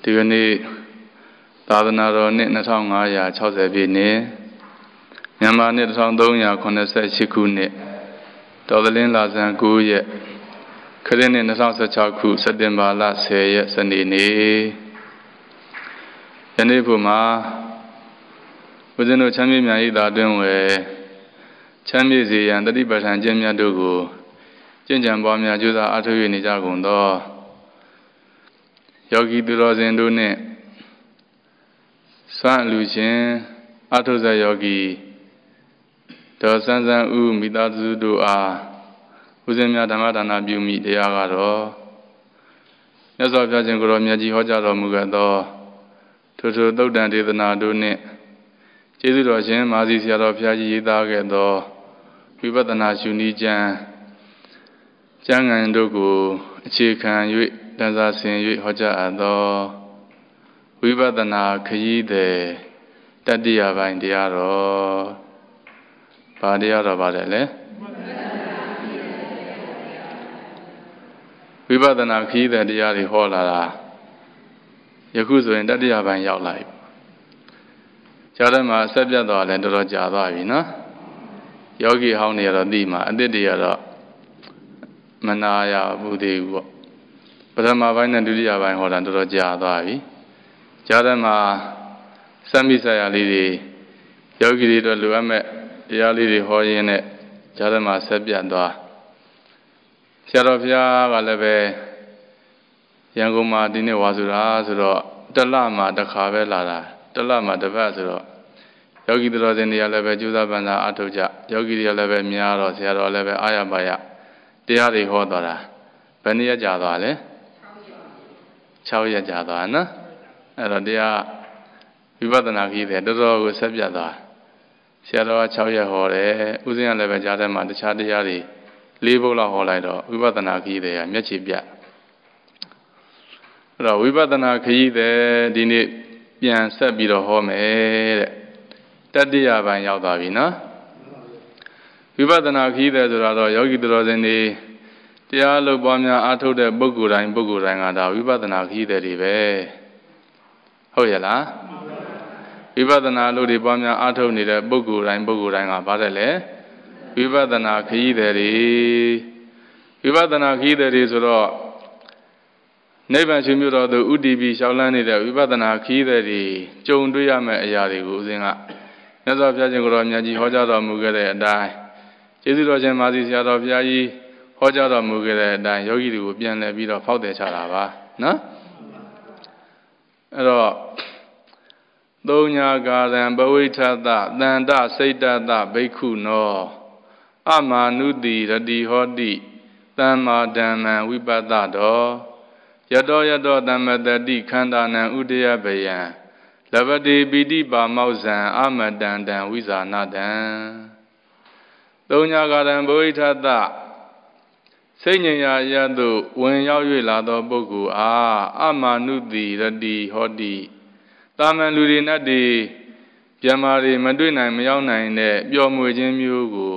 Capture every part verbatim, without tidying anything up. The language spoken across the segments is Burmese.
ဒီကနေ့သာသနာတော်နှစ်နှစ်ထောင်ငါးရာခြောက်ဆယ်ပြည့်နှစ်မြန်မာနှစ်တစ်ထောင်သုံးရာခုနှစ်ဆယ်ရှစ်ခုနှစ်တော်သလင်းလာဇန်ကိုးရက်ခရစ်နှစ်နှစ်ထောင်ဆယ်ခြောက်ခုစက်တင်ဘာလဆယ်ရက်စနေနေ့ယနေ့ဖို့မှာဦးဇင်းတို့ချမ်းမြေ့မြတ်ဤသာတွင်ဝယ်ချမ်းမြေ့စေရန်တတိပဋ္ဌာန်ကျင့်မြတ်တို့ကိုကျင့်ကြံပွားများကြိုးစားအားထုတ်၍နေကြကုန်သောယောဂီသူတော်စင်တို့နှင့်စွမ်းအလူရှင်အထုဇယောဂီတော်စန်းစန်းဦးမိသားစုတို့အားဦးဇင်းများဓမ္မဒါနပြုမိတရားကတော့မြတ်စွာဘုရားရှင်ကိုယ်တော်မြတ်ကြီးဟောကြားတော်မူခဲ့သောထိုထိုသုတ်တန်ဒေသနာတို့နှင့်ကျေးဇူးတော်ရှင်မာစီဆရာတော်ဘုရားကြီးရေးသားခဲ့သောဝိပဿနာရှုနည်းကျမ်းကျမ်းဂန်တို့ကိုအခြေခံ၍တန်စာဆင်၍ဟောကြားအပ်သောဝိပဿနာခရီးသည်တတိယပိုင်းတရားတော်ဘာတရားတော်ပါတယ်လဲဝိပဿနာခရီးသည်တရားတွေဟောလာတာယခုဆိုရင်တတိယပိုင်းရောက်လာပြီခြားတယ်မှာဆက်ပြတ်သွားတယ်တော်တော်ကြာသွားပြီနော်ယောဂီဟောင်းတွေကတော့သိမှာအတိတ်တွေကတော့မနာရဘူးသေးဘူးပေါ့ပထမပိုင်းနဲ့ဒုတိယပိုင်းဟောတာတော်တော်ကြာသွားပြီကြားထဲမှာစမ်းမိဆရာလေးတွေယောဂီတွေတော့လိုအပ်မဲ့တရားလေးတွေဟောရင်းနဲ့ကြားထဲမှာဆက်ပြတ်သွားဆရာတော်ဘုရားကလည်းပဲရန်ကုန်မှာဒီနေ့ဝါဆိုတာဆိုတော့တလမှာတစ်ခါပဲလာတာတလမှာတစ်ပတ်ဆိုတော့ယောဂီတော်စင်တွေကလည်းပဲကျူးစာပန်းစာအထုတ်ကြယောဂီတွေကလည်းပဲများတော့ဆရာတော်လည်းပဲအာရပါရတရားတွေဟောသွားတာဘယ်နည်းရကြာသွားလဲ၆ရက်ကြာသွားနော်အဲ့တော့တရားဝိပဿနာကြီးတယ်တော်တော်ကိုဆက်ပြတ်သွားဆရာတော်က၆ရက်ဟောတယ်ဥစဉ်ကလည်းပဲကြားထဲမှာတခြားတရားတွေ၄ဘုတ်လောက်ဟောလိုက်တော့ဝိပဿနာကြီးတယ်ကမျက်ခြေပြတ်အဲ့တော့ဝိပဿနာခရီးတယ်ဒီနေ့ပြန်ဆက်ပြီးတော့ဟောမယ်တဲ့တတိယပိုင်းရောက်သွားပြီနော်ဝိပဿနာခရီးတယ်ဆိုတာတော့ယောဂီတော်စင်တွေတရားလုပ်ပွားများအားထုတ်တဲ့ပုဂ္ဂိုလ်တိုင်းပုဂ္ဂိုလ်တိုင်းကဒါဝိပဿနာခရီးတယ်တွေပဲဟုတ်ရဲ့လားဝိပဿနာလို့ဒီပွားများအားထုတ်နေတဲ့ပုဂ္ဂိုလ်တိုင်းပုဂ္ဂိုလ်တိုင်းကဘာတဲ့လဲဝိပဿနာခရီးတယ်တွေဝိပဿနာခရီးတယ်တွေဆိုတော့နိဗ္ဗာန်ရှင်မြို့တော်သို့ဥတည်ပြီးရှောက်လန်းနေတဲ့ဝိပဿနာခရီးတယ်တွေကြုံတွေ့ရမယ့်အရာတွေကိုဦးဇင်းကမြတ်စွာဘုရားရှင်ကိုယ်တော်မြတ်ကြီးဟောကြားတော်မူခဲ့တဲ့အတိုင်းကျေးဇူးတော်ရှင်မာစီဆရာတော်ဘုရားကြီးဟောကြားတော်မူခဲ့တဲ့အတိုင်းယောဂီတွေကိုပြန်လည်ပြီးတော့ဖောက်တယ်ချတာပါနော်အဲ့တော့သုံးညာကာရံဘဝိထသတန္တစိတ်တသဘိက္ခုနောအမာနုတိရတိဟောတိသမ္မာဓမ္မံဝိပဿတောယတောယတောသမ္မတတိခန္ဓာနံဥဒယဗယံလဗတိပိတိပါမောဇံအမတန္တံဝိဇာနတံသုံးညာကာရံဘဝိထသစိတ်ဉ္ဇာယသို့ဝင်ရောက်၍လာသောပုဂ္ဂိုလ်အားအမာနုတိရတိဟောတိတာမန်လူတွေနဲ့တည်းပြမာတွေမတွေ့နိုင်မရောက်နိုင်တဲ့ပျော်မွေခြင်းမျိုးကို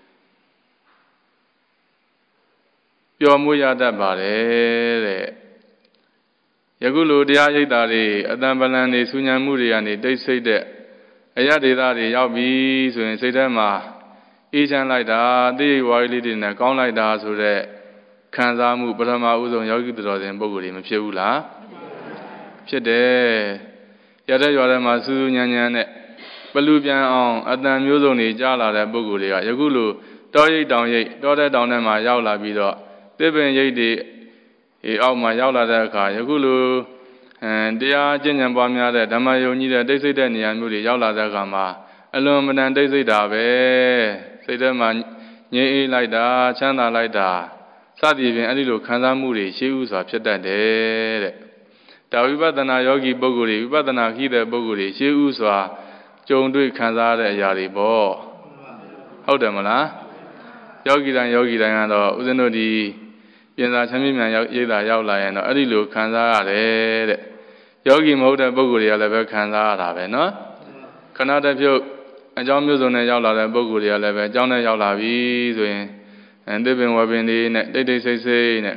ပျော်မွေရတတ်ပါတယ်တဲ့ယခုလိုတရားရိပ်တာတွေအတန်ပလန်တွေဆူညံမှုတွေကနေတိတ်ဆိတ်တဲ့အရဒေတာတွေရောက်ပြီဆိုရင်စိတ်ထဲမှာအေးချမ်းလိုက်တာသိဝါရီလေးတွေနဲ့ကောင်းလိုက်တာဆိုတဲ့ခံစားမှုပထမဦးဆုံးယောဂီတော်စင်ပုဂ္ဂိုလ်တွေမဖြစ်ဘူးလားဖြစ်တယ်ရတဲ့ရွာထဲမှာစူးစူးညံညံနဲ့ပလူပြန်အောင်အတန်မျိုးစုံတွေကြားလာတဲ့ပုဂ္ဂိုလ်တွေကယခုလိုတောရိပ်တောင်ရိပ်တောတဲ့တောင်ထဲမှာရောက်လာပြီးတော့သစ်ပင်ရိပ်တွေအေးအောက်မှာရောက်လာတဲ့အခါယခုလိုအဲတရားကျင့်ကြံပွားများတဲ့ဓမ္မယုံကြီးတဲ့တိတ်ဆိတ်တဲ့နေရာမျိုးတွေရောက်လာတဲ့အခါမှာအလွန်မတန်တိတ်ဆိတ်တာပဲစိတ်ထဲမှာငြိမ်းအေးလိုက်တာချမ်းသာလိုက်တာစသည်ဖြင့်အဲ့ဒီလိုခံစားမှုတွေရှိဥစွာဖြစ်တတ်တယ်တဲ့ဒါဝိပဿနာယောဂီပုဂ္ဂိုလ်တွေဝိပဿနာခိတဲ့ပုဂ္ဂိုလ်တွေရှိဥစွာကြုံတွေ့ခံစားရတဲ့အရာတွေပေါ့ဟုတ်တယ်မလားယောဂီတိုင်းယောဂီတိုင်းကတော့ဦးဇင်းတို့ဒီပြင်သာချမ်းမြေ့မြန်ရိပ်သာရောက်လာရင်တော့အဲ့ဒီလိုခံစားရတယ်တဲ့ယောဂီမဟုတ်တဲ့ပုဂ္ဂိုလ်တွေကလည်းပဲခံစားရတာပဲနော်ခဏတစ်ဖြုတ်အကြောင်းမျိုးစုံနဲ့ရောက်လာတဲ့ပုဂ္ဂိုလ်တွေကလည်းပဲအကြောင်းနဲ့ရောက်လာပြီဆိုရင်အဲသစ်ပင်ဝပင်လေးနဲ့တိတ်တိတ်ဆိတ်ဆိတ်နဲ့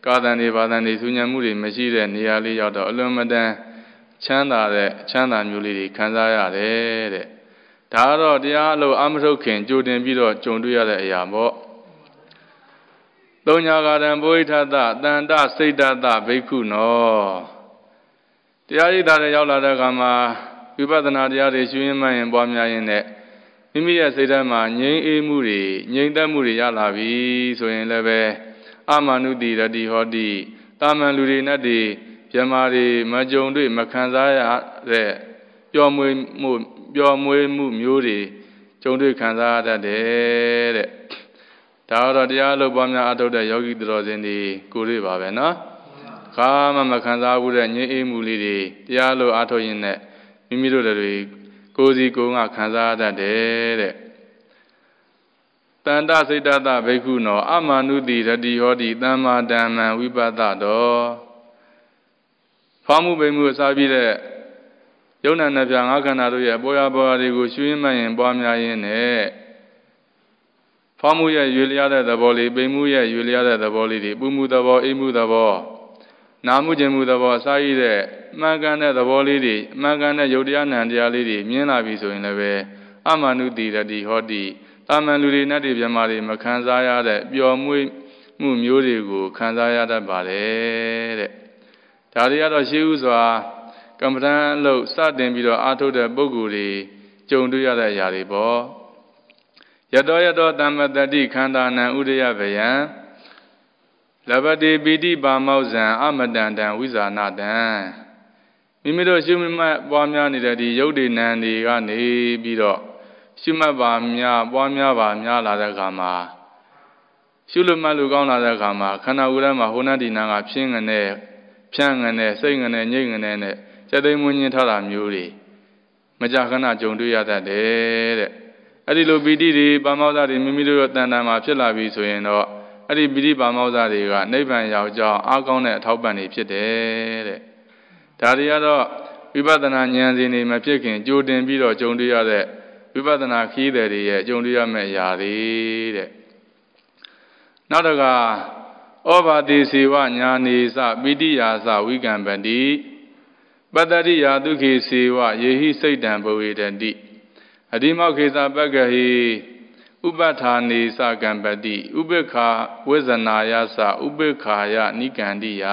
ကာသံတွေဘာသံတွေဆူညံမှုတွေမရှိတဲ့နေရာလေးရောက်တော့အလွန်မတန်ချမ်းသာတဲ့ချမ်းသာမျိုးလေးတွေခံစားရတယ်တဲ့ဒါကတော့တရားအလို့အမထုတ်ခင်ကြိုတင်ပြီးတော့ကြုံတွေ့ရတဲ့အရာပေါ့သုံးညာဂါရံဘုဟိထသတန္တစိတ်တသဘိက္ခုနောတရားရိပ်သာတဲ့ရောက်လာတဲ့အခါမှာဝိပဿနာတရားတွေရှုရင်းမှရင်ပွားများရင်းနဲ့မိမိရဲ့စိတ်ထဲမှာငြိမ်းအေးမှုတွေငြိမ်သက်မှုတွေရလာပြီဆိုရင်လည်းပဲအမနုတိရတိဟောတိတာမန်လူတွေနဲ့တွေပြမာတွေမကြုံတွေ့မခံစားရတဲ့ပျော်မွေမှုပျော်မွေမှုမျိုးတွေကြုံတွေ့ခံစားရတတ်တယ်တဲ့ဒါတော့တရားလို့ပွားများအထုတ်တဲ့ယောဂီတော်စင်တွေကိုယ်တွေပါပဲနော်ခါမှမခံစားဘူးတဲ့ငြိမ်းအေးမှုလေးတွေတရားလို့အထုတ်ရင်းနဲ့မိမိတို့တွေကိုယ်စီကိုယ်ကခံစားတတ်တယ်တဲ့တန္တစိတ်တသဘိက္ခုနောအမနုတိရတိဟောတိသမ္မာဓမ္မံဝိပဿတော်ဖောင်းမှုပိန်မှုအစားပြည့်တဲ့ယုံနာနှစ်ပြားငါးခန္ဓာတို့ရဲ့ပေါ်ရပေါ်ရတွေကိုရှုရင်းမှရင်ပွားများရင်းနဲ့ဖောင်းမှုရဲ့ရွေလျားတဲ့သဘောလေးပိန်မှုရဲ့ရွေလျားတဲ့သဘောလေးတွေပူမှုသဘောအိမ်မှုသဘောနာမှုခြင်းမှုသဘောအစာရည်တဲ့မှန်ကန်တဲ့သဘောလေးတွေမှန်ကန်တဲ့ယုတ်တရားနံတရားလေးတွေမြင်လာပြီဆိုရင်လည်းပဲအမနုတိရတိဟောတိတာမန်လူတွေနဲ့တည်းပြမာတွေမခံစားရတဲ့ပျော်မွေ့မှုမျိုးတွေကိုခံစားရတတ်ပါတယ်တဲ့ဒါတွေကတော့ရှိဥစွာကမ္မဋ္ဌာန်းအလုပ်စတင်ပြီးတော့အားထုတ်တဲ့ပုဂ္ဂိုလ်တွေကြုံတွေ့ရတဲ့အရာတွေပေါ့ယတောယတောတမ္မတတိခန္ဓာနံဥဒယဗယံလဘတိပိတိပါမောဇံအမတန္တံဝိဇာနာတံမိမိတို့ရှုမှတ်ပွားများနေတဲ့ဒီယုတ်တိနံတွေကနေပြီးတော့ရှုမှတ်ပါများပွားများပါများလာတဲ့အခါမှာရှုလို့မှတ်လို့ကောင်းလာတဲ့အခါမှာခန္ဓာကိုယ်ထဲမှာဟိုနဒီနာကဖြင်းငနဲ့ဖြန့်ငနဲ့စိတ်ငနဲ့ညိတ်ငနဲ့နဲ့စက်သိမ်းမွင်းညင်းထားတာမျိုးတွေမကြာခဏကြုံတွေ့ရတတ်တယ်တဲ့အဲ့ဒီလိုပီတိတွေပါမောဇ္ဇတွေမိမိတို့ရဲ့တဏ္ဍာမှာဖြစ်လာပြီဆိုရင်တော့အဲ့ဒီပီတိပါမောဇ္ဇတွေကနိဗ္ဗာန်ရောက်ကြောင်းအားကောင်းတဲ့အထောက်ပံ့တွေဖြစ်တယ်တဲ့ဒါတွေကတော့ဝိပဿနာဉာဏ်စဉ်တွေမဖြစ်ခင်ကြိုတင်ပြီးတော့ကြုံတွေ့ရတဲ့ဝိပဿနာခီးတွေရဲ့ကြုံတွေ့ရမယ့်အရာတွေတဲ့နောက်တစ်ခါဩဘာတိစေဝညာနေစပိတိယာစဝိကံပတိပတ္တိယာဒုခေစေဝယေဟိစိတ်တံဘဝေတတိအဒီမောခေသပက္ခဟိဥပဋ္ဌာနေစကံပတိဥပိ္ခာဝိဇ္ဇနာယစဥပိ္ခာယနိကန္တိယ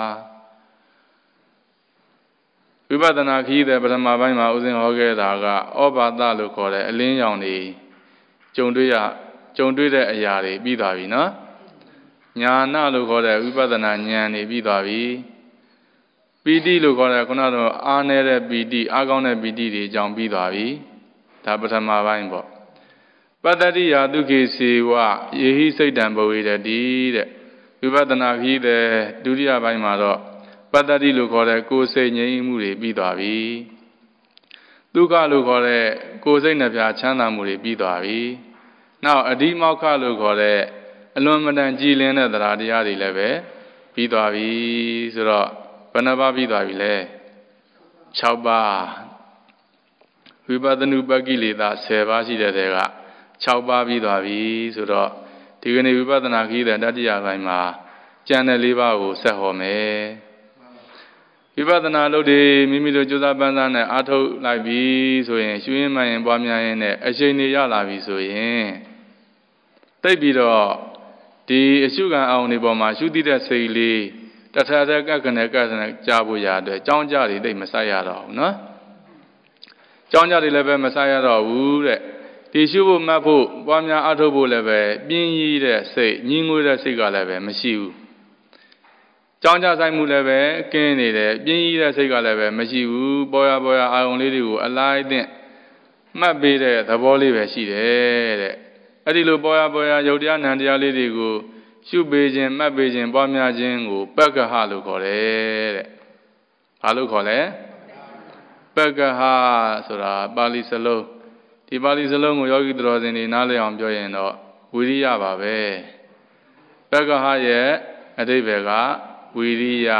ဝိပဿနာခီးတဲ့ပထမပိုင်းမှာဥစဉ်ဟောခဲ့တာကဩဘာသလို့ခေါ်တဲ့အလင်းရောင်တွေကြုံတွေ့ရကြုံတွေ့တဲ့အရာတွေပြီးသွားပြီနော်ညာနာလို့ခေါ်တဲ့ဝိပဿနာဉာဏ်တွေပြီးသွားပြီပီတိလို့ခေါ်တဲ့ခုနကအားနေတဲ့ပီတိအားကောင်းတဲ့ပီတိတွေကြောင့်ပြီးသွားပြီဒါပထမပိုင်းပေါ့ပတ္တိယာဒုခေစေဝယေဟိစိတ်တံဘဝေတတိတဲ့ဝိပဿနာခီးတဲ့ဒုတိယပိုင်းမှာတော့ပတ္တိလို့ခေါ်တဲ့ကိုယ်စိတ်ငြိမ်းမှုတွေပြီးသွားပြီဒုက္ခလို့ခေါ်တဲ့ကိုယ်စိတ်နှပြချမ်းသာမှုတွေပြီးသွားပြီနောက်အဓိမောက္ခလို့ခေါ်တဲ့အလွန်မတန်ကြည်လင်းတဲ့တရားတရားတွေလည်းပဲပြီးသွားပြီဆိုတော့ဘယ်နှပါးပြီးသွားပြီလဲ၆ပါးဝိပဿနုပကိလေသာ၁၀ပါးရှိတဲ့တဲက၆ပါးပြီးသွားပြီဆိုတော့ဒီကနေ့ဝိပဿနာခီးတဲ့တတိယပိုင်းမှာကျန်တဲ့၄ပါးကိုဆက်ဟောမယ်ဝိပဿနာလုပ်တွေမိမိတို့ကြိုးစားပန်းစားနဲ့အားထုတ်လိုက်ပြီဆိုရင်ရှုရင်းမှန်ရင်ပွားများရင်နဲ့အရှိန်တွေရလာပြီဆိုရင်တိတ်ပြီးတော့ဒီအရှုခံအောင်ဒီပေါ်မှာရှုတိတဲ့စိတ်လေးတထတဲ့ကကနဲ့ကကနဲ့ကြားဖို့ရတဲ့ကြောင်းကြတွေတိတ်မဆိုင်ရတော့ဘူးနော်ကြောင်းကြတွေလည်းပဲမဆိုင်ရတော့ဘူးတဲ့ဒီရှုဖို့မှတ်ဖို့ပွားများအားထုတ်ဖို့လည်းပဲပြင်းရည်တဲ့စိတ်ညှင်းငွေးတဲ့စိတ်ကလည်းပဲမရှိဘူးကြောင်းကြဆိုင်မှုလည်းပဲကင်းနေတယ်ပြင်းရည်တဲ့စိတ်ကလည်းပဲမရှိဘူးပေါ်ရပေါ်ရအာယုံလေးတွေကိုအလိုက်တဲ့မှတ်ပေးတဲ့သဘောလေးပဲရှိတယ်တဲ့အဲ့ဒီလိုပေါ်ရပေါ်ရယုတ်တရားနံတရားလေးတွေကိုရှုပေးခြင်းမှတ်ပေးခြင်းပွားများခြင်းကိုပက္ခဟလို့ခေါ်တယ်တဲ့ဘာလို့ခေါ်လဲပက္ခဟဆိုတာပါဠိစလုံးဒီပါဠိစလုံးကိုယောဂီတော်စင်တွေနားလည်အောင်ပြောရင်တော့ဝိရိယပါပဲပက္ခဟရဲ့အဓိပ္ပာယ်ကဝိရိယ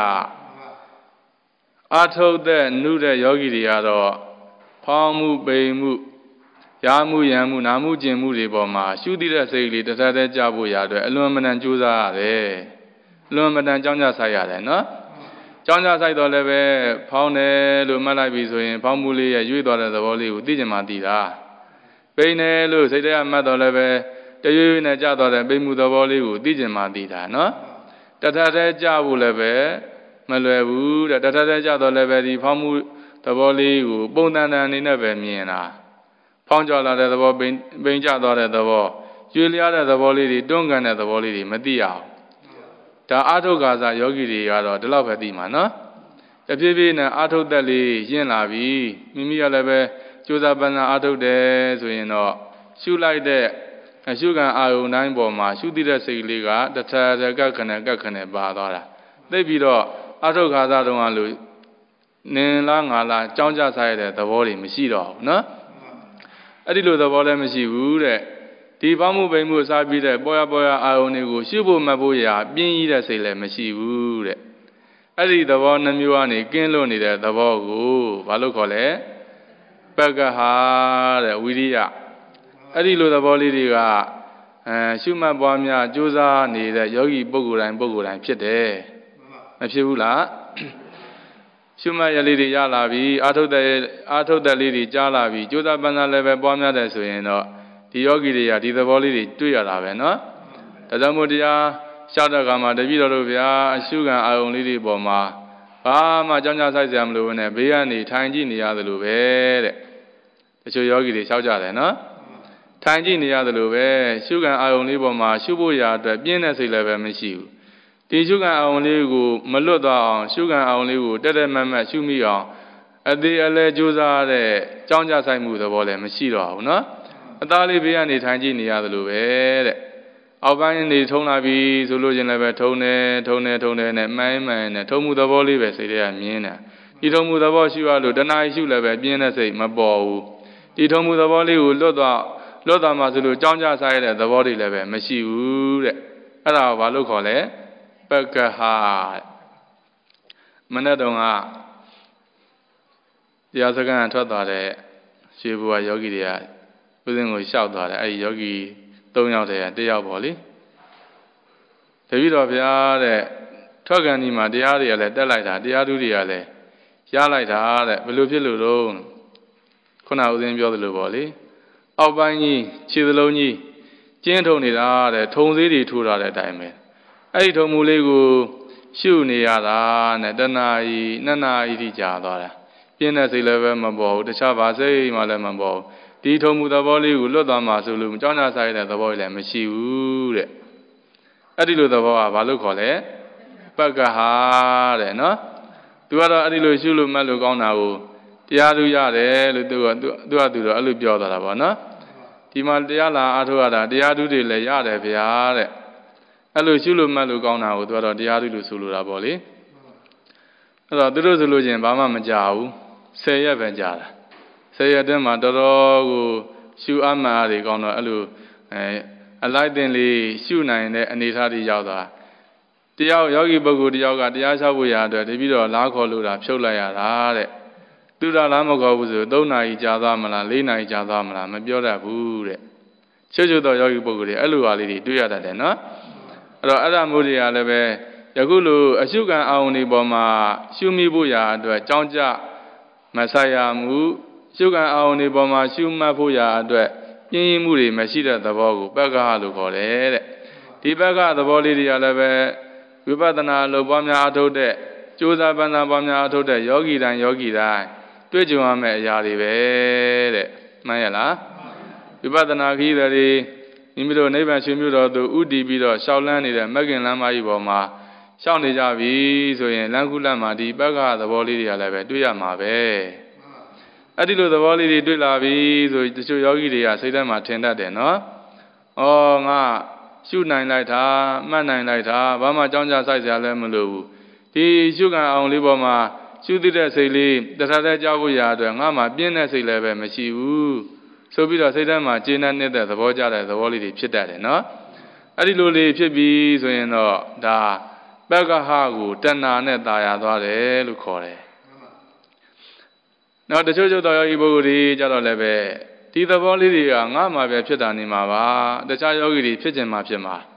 အာထုတ်တဲ့နုတဲ့ယောဂီတွေကတော့ဖောင်းမှုပိန်မှုရာမှုယံမှုနာမှုကျင်မှုတွေပေါ်မှာရှုသိတဲ့စိတ်လေးတထတဲ့ကြဖို့ရအတွက်အလွန်မနန်ကြိုးစားရတယ်လွန်မတန်ကြောင်းကြဆိုင်ရတယ်နော်ကြောင်းကြဆိုင်တော့လည်းပဲဖောင်းတယ်လို့မှတ်လိုက်ပြီဆိုရင်ဖောင်းမှုလေးရဲ့ရွေ့သွားတဲ့သဘောလေးကိုသိချင်မှသိတာပိန်တယ်လို့စိတ်ထဲကမှတ်တော့လည်းပဲတရွေ့ရွေ့နဲ့ကြာသွားတဲ့ပိန်မှုသဘောလေးကိုသိချင်မှသိတာနော်တထထဲကြာဖို့လည်းပဲမလွယ်ဘူးတဲ့တထထဲကြာတော့လည်းပဲဒီဖောင်းမှုသဘောလေးကိုပုံတန်တန်အနေနဲ့ပဲမြင်တာဖောင်းကြလာတဲ့သဘောပိန်ပိန်ကျသွားတဲ့သဘောရွေ့လျားတဲ့သဘောလေးတွေတွန်းကန်တဲ့သဘောလေးတွေမသိအောင်ဒါအာထုကာသယောဂီတွေကတော့ဒီလောက်ပဲသိမှာနော်တဖြည်းဖြည်းနဲ့အာထုသက်လေးရင့်လာပြီမိမိကလည်းပဲကြိုးစားပန်းစားအာထုတယ်ဆိုရင်တော့ရှုလိုက်တဲ့အရှုခံအာယုန်တိုင်းပေါ်မှာရှုသိတဲ့စိတ်လေးကတထထကခဏကခဏပါသွားတာသိပြီးတော့အာထုကာသတုံးကလို့နင်လားငါလားကြောင်းကြစားရတဲ့သဘောတွေမရှိတော့ဘူးနော်အဲ့ဒီလိုသဘောလည်းမရှိဘူးတဲ့ဒီပေါင်းမှုပိန်မှုစားပြီးတဲ့ပေါ်ရပေါ်ရအာယုန်တွေကိုရှုဖို့မှတ်ဖို့ရာပြင်းကြီးတဲ့စိတ်လည်းမရှိဘူးတဲ့အဲ့ဒီသဘောနှမျိုးကနေကင်းလွတ်နေတဲ့သဘောကိုဘာလို့ခေါ်လဲပက္ခဟာတဲ့ဝိရိယအဲ့ဒီလိုသဘောလေးတွေကအဲရှုမှတ်ပွားများကြိုးစားနေတဲ့ယောဂီပုဂ္ဂိုလ်တိုင်းပုဂ္ဂိုလ်တိုင်းဖြစ်တယ်မဖြစ်ဘူးလားရှုမှတ်ရလေးတွေရလာပြီအာထုတ်တဲ့အာထုတ်တဲ့လေးတွေကြားလာပြီကြိုးစားပန်းစားလည်းပဲပွားများတယ်ဆိုရင်တော့ဒီယောဂီတွေကဒီသဘောလေးတွေတွေ့ရတာပဲเนาะဒါကြောင့်မို့တရားရှောက်တဲ့အခါမှာတပည့်တော်တို့ဗျာအရှုခံအာယုံလေးတွေပေါ်မှာဘာမှကြောင်းကြဆိုင်စရာမလိုဘဲနဲ့ဘေးကနေထိုင်ကြည့်နေရသလိုပဲတဲ့တချို့ယောဂီတွေရှောက်ကြတယ်เนาะထိုင်ကြည့်နေရသလိုပဲရှုခံအာယုံလေးပေါ်မှာရှုဖို့ရာအတွက်ပြင်းတဲ့စိတ်လည်းပဲမရှိဘူးဒီရှုခံအာယုံလေးကိုမလွတ်သွားအောင်ရှုခံအာယုံလေးကိုတက်တက်မတ်မတ်ရှုမိအောင်အသေးအလဲကြိုးစားတဲ့ကြောင်းကြဆိုင်မှုသဘောလည်းမရှိတော့ဘူးเนาะအသားလေးဘေးကနေထိုင်ကြည့်နေရသလိုပဲတဲ့အောက်ပိုင်းနေထုံလာပြီဆိုလို့ချင်းလည်းပဲထုံတယ်ထုံတယ်ထုံတယ်နဲ့မှိုင်းမှိုင်းနဲ့ထုံမှုသဘောလေးပဲစိတ်ထဲကမြင်တယ်ဒီထုံမှုသဘောရှုရလို့တဏှာရှုလည်းပဲပြင်းတဲ့စိတ်မပေါ်ဘူးဒီထုံမှုသဘောလေးကိုလွတ်သွားလွတ်သွားမှဆိုလို့ကြောင်းကြစားရတဲ့သဘောတွေလည်းပဲမရှိဘူးတဲ့အဲ့ဒါကိုဘာလို့ခေါ်လဲပက္ခဟာမနေ့တုန်းကတရားစခန်းထွက်သွားတဲ့ရှေးဘုရားယောဂီတွေကဦးဇင်းကိုလျှောက်သွားတယ်အဲ့ဒီယောဂီသုံးယောက်တည်းတယောက်ပေါ့လေတပည့်တော်ဗျာတဲ့ထွက်ကန်ဒီမှာတရားတွေကလည်းတက်လိုက်တာတရားဓုတွေကလည်းရလိုက်တာတဲ့ဘယ်လိုဖြစ်လို့တော့ခုနဦးဇင်းပြောသလိုပေါ့လေအောက်ပိုင်းကြီးခြေစလုံးကြီးကျင်းထုံနေတာတဲ့ထုံသေးတွေထိုးထားတဲ့အတိုင်းပဲအဲ့ဒီထုံမူလေးကိုရှုနေရတာနဲ့တဏှာကြီးနှစ်နာရီထိကြာသွားတာပြင်းတဲ့စိတ်လည်းပဲမပေါ်ဘူးတခြားဘာစိတ်မှလည်းမပေါ်ဘူးဒီထုံမူသဘောလေးကိုလွတ်သွားမှဆိုလို့ကြောင်းကြဆိုင်တဲ့သဘောကြီးလည်းမရှိဘူးတဲ့အဲ့ဒီလိုသဘောကဘာလို့ခေါ်လဲပက္ခဟာတဲ့နော်သူကတော့အဲ့ဒီလိုရှုလို့မှတ်လို့ကောင်းတာကိုတရားဓုရတယ်လို့သူကသူကသူတော့အဲ့လိုပြောသွားတာပေါ့နော်ဒီမှာတရားလာအားထုတ်ရတာတရားဓုတွေလည်းရတယ်ဗျာတဲ့အဲ့လိုရှုလို့မှတ်လို့ကောင်းတာကိုသူကတော့တရားဓုလို့ဆိုလိုတာပေါ့လေအဲ့တော့သူတို့ဆိုလို့ချင်းဘာမှမကြဘူးဆယ်ရက်ပဲကြာတာဆယ်ရက်တည်းမှာတော်တော်ကိုရှုအမှန်အားတွေကောင်းတော့အဲ့လိုအဲအလိုက်တင်လေးရှုနိုင်တဲ့အနေအထားတွေရောက်သွားတရားယောဂီပုဂ္ဂိုလ်တယောက်ကတရားလျှောက်ဖို့ရအတွက်တပည့်တော်လားခေါ်လို့တာဖြုတ်လိုက်ရတာတဲ့သူတော်လားမခေါ်ဘူးဆိုသုံးနာရီကြာသွားမလားလေးနာရီကြာသွားမလားမပြောတတ်ဘူးတဲ့ချွတ်ချွတ်သောယောဂီပုဂ္ဂိုလ်တွေအဲ့လိုဟာလေးတွေတွေ့ရတတ်တယ်နော်အဲ့တော့အဲ့ဒါမျိုးတွေကလည်းပဲယခုလိုအရှုခံအာရုံတွေပေါ်မှာရှုမိဖို့ရာအတွက်ကြောင်းကြမဆိုင်ရမှုရှုခံအာရုံတွေပေါ်မှာရှုမှတ်ဖို့ရာအတွက်ပြင်းရမှုတွေမရှိတဲ့သဘောကိုပက္ခဟလို့ခေါ်တယ်တဲ့ဒီပက္ခသဘောလေးတွေကလည်းပဲဝိပဿနာလို့ပွားများအထုတ်တဲ့ကြိုးစားပန်းစားပွားများအထုတ်တဲ့ယောဂီတိုင်းယောဂီတိုင်းတွေ့ကြုံရမယ့်အရာတွေပဲတဲ့မှန်ရလားဝိပဿနာခရီးတွေမိမိတို့နိဗ္ဗာန်ရှင်မြို့တော်သို့ဥတည်ပြီးတော့ရှောက်လန်းနေတဲ့မဂ္ဂင်လမ်းမကြီးပေါ်မှာရှောက်နေကြပြီဆိုရင်လမ်းခုလမ်းမှာဒီပက္ခသဘောလေးတွေကလည်းပဲတွေ့ရမှာပဲအဲ့ဒီလိုသဘောလေးတွေတွေ့လာပြီဆိုတချို့ယောဂီတွေကစိတ်ထဲမှာထင်တတ်တယ်နော်ဩငါရှုနိုင်လိုက်တာမှတ်နိုင်လိုက်တာဘာမှကြောင်းကြဆိုင်စရာလည်းမလိုဘူးဒီရှုခံအောင်လေးပေါ်မှာရှုသိတဲ့စိတ်လေးတထထဲကြောက်ဖို့ရအတွက်ငါမှပြင်းတဲ့စိတ်လည်းပဲမရှိဘူးဆိုပြီးတော့စိတ်ထဲမှာကျေနပ်နေတဲ့သဘောကြတဲ့သဘောလေးတွေဖြစ်တတ်တယ်နော်အဲ့ဒီလိုလေးဖြစ်ပြီးဆိုရင်တော့ဒါပက္ခဟကိုတဏှာနဲ့ตายရသွားတယ်လို့ခေါ်တယ်နောက်တချို့ချို့တော်ယောဂီပုဂ္ဂိုလ်တွေကြတော့လည်းပဲဒီသဘောလေးတွေကငါမှပဲဖြစ်တာနေမှာပါတခြားယောဂီတွေဖြစ်ခြင်းမှဖြစ်မှာတ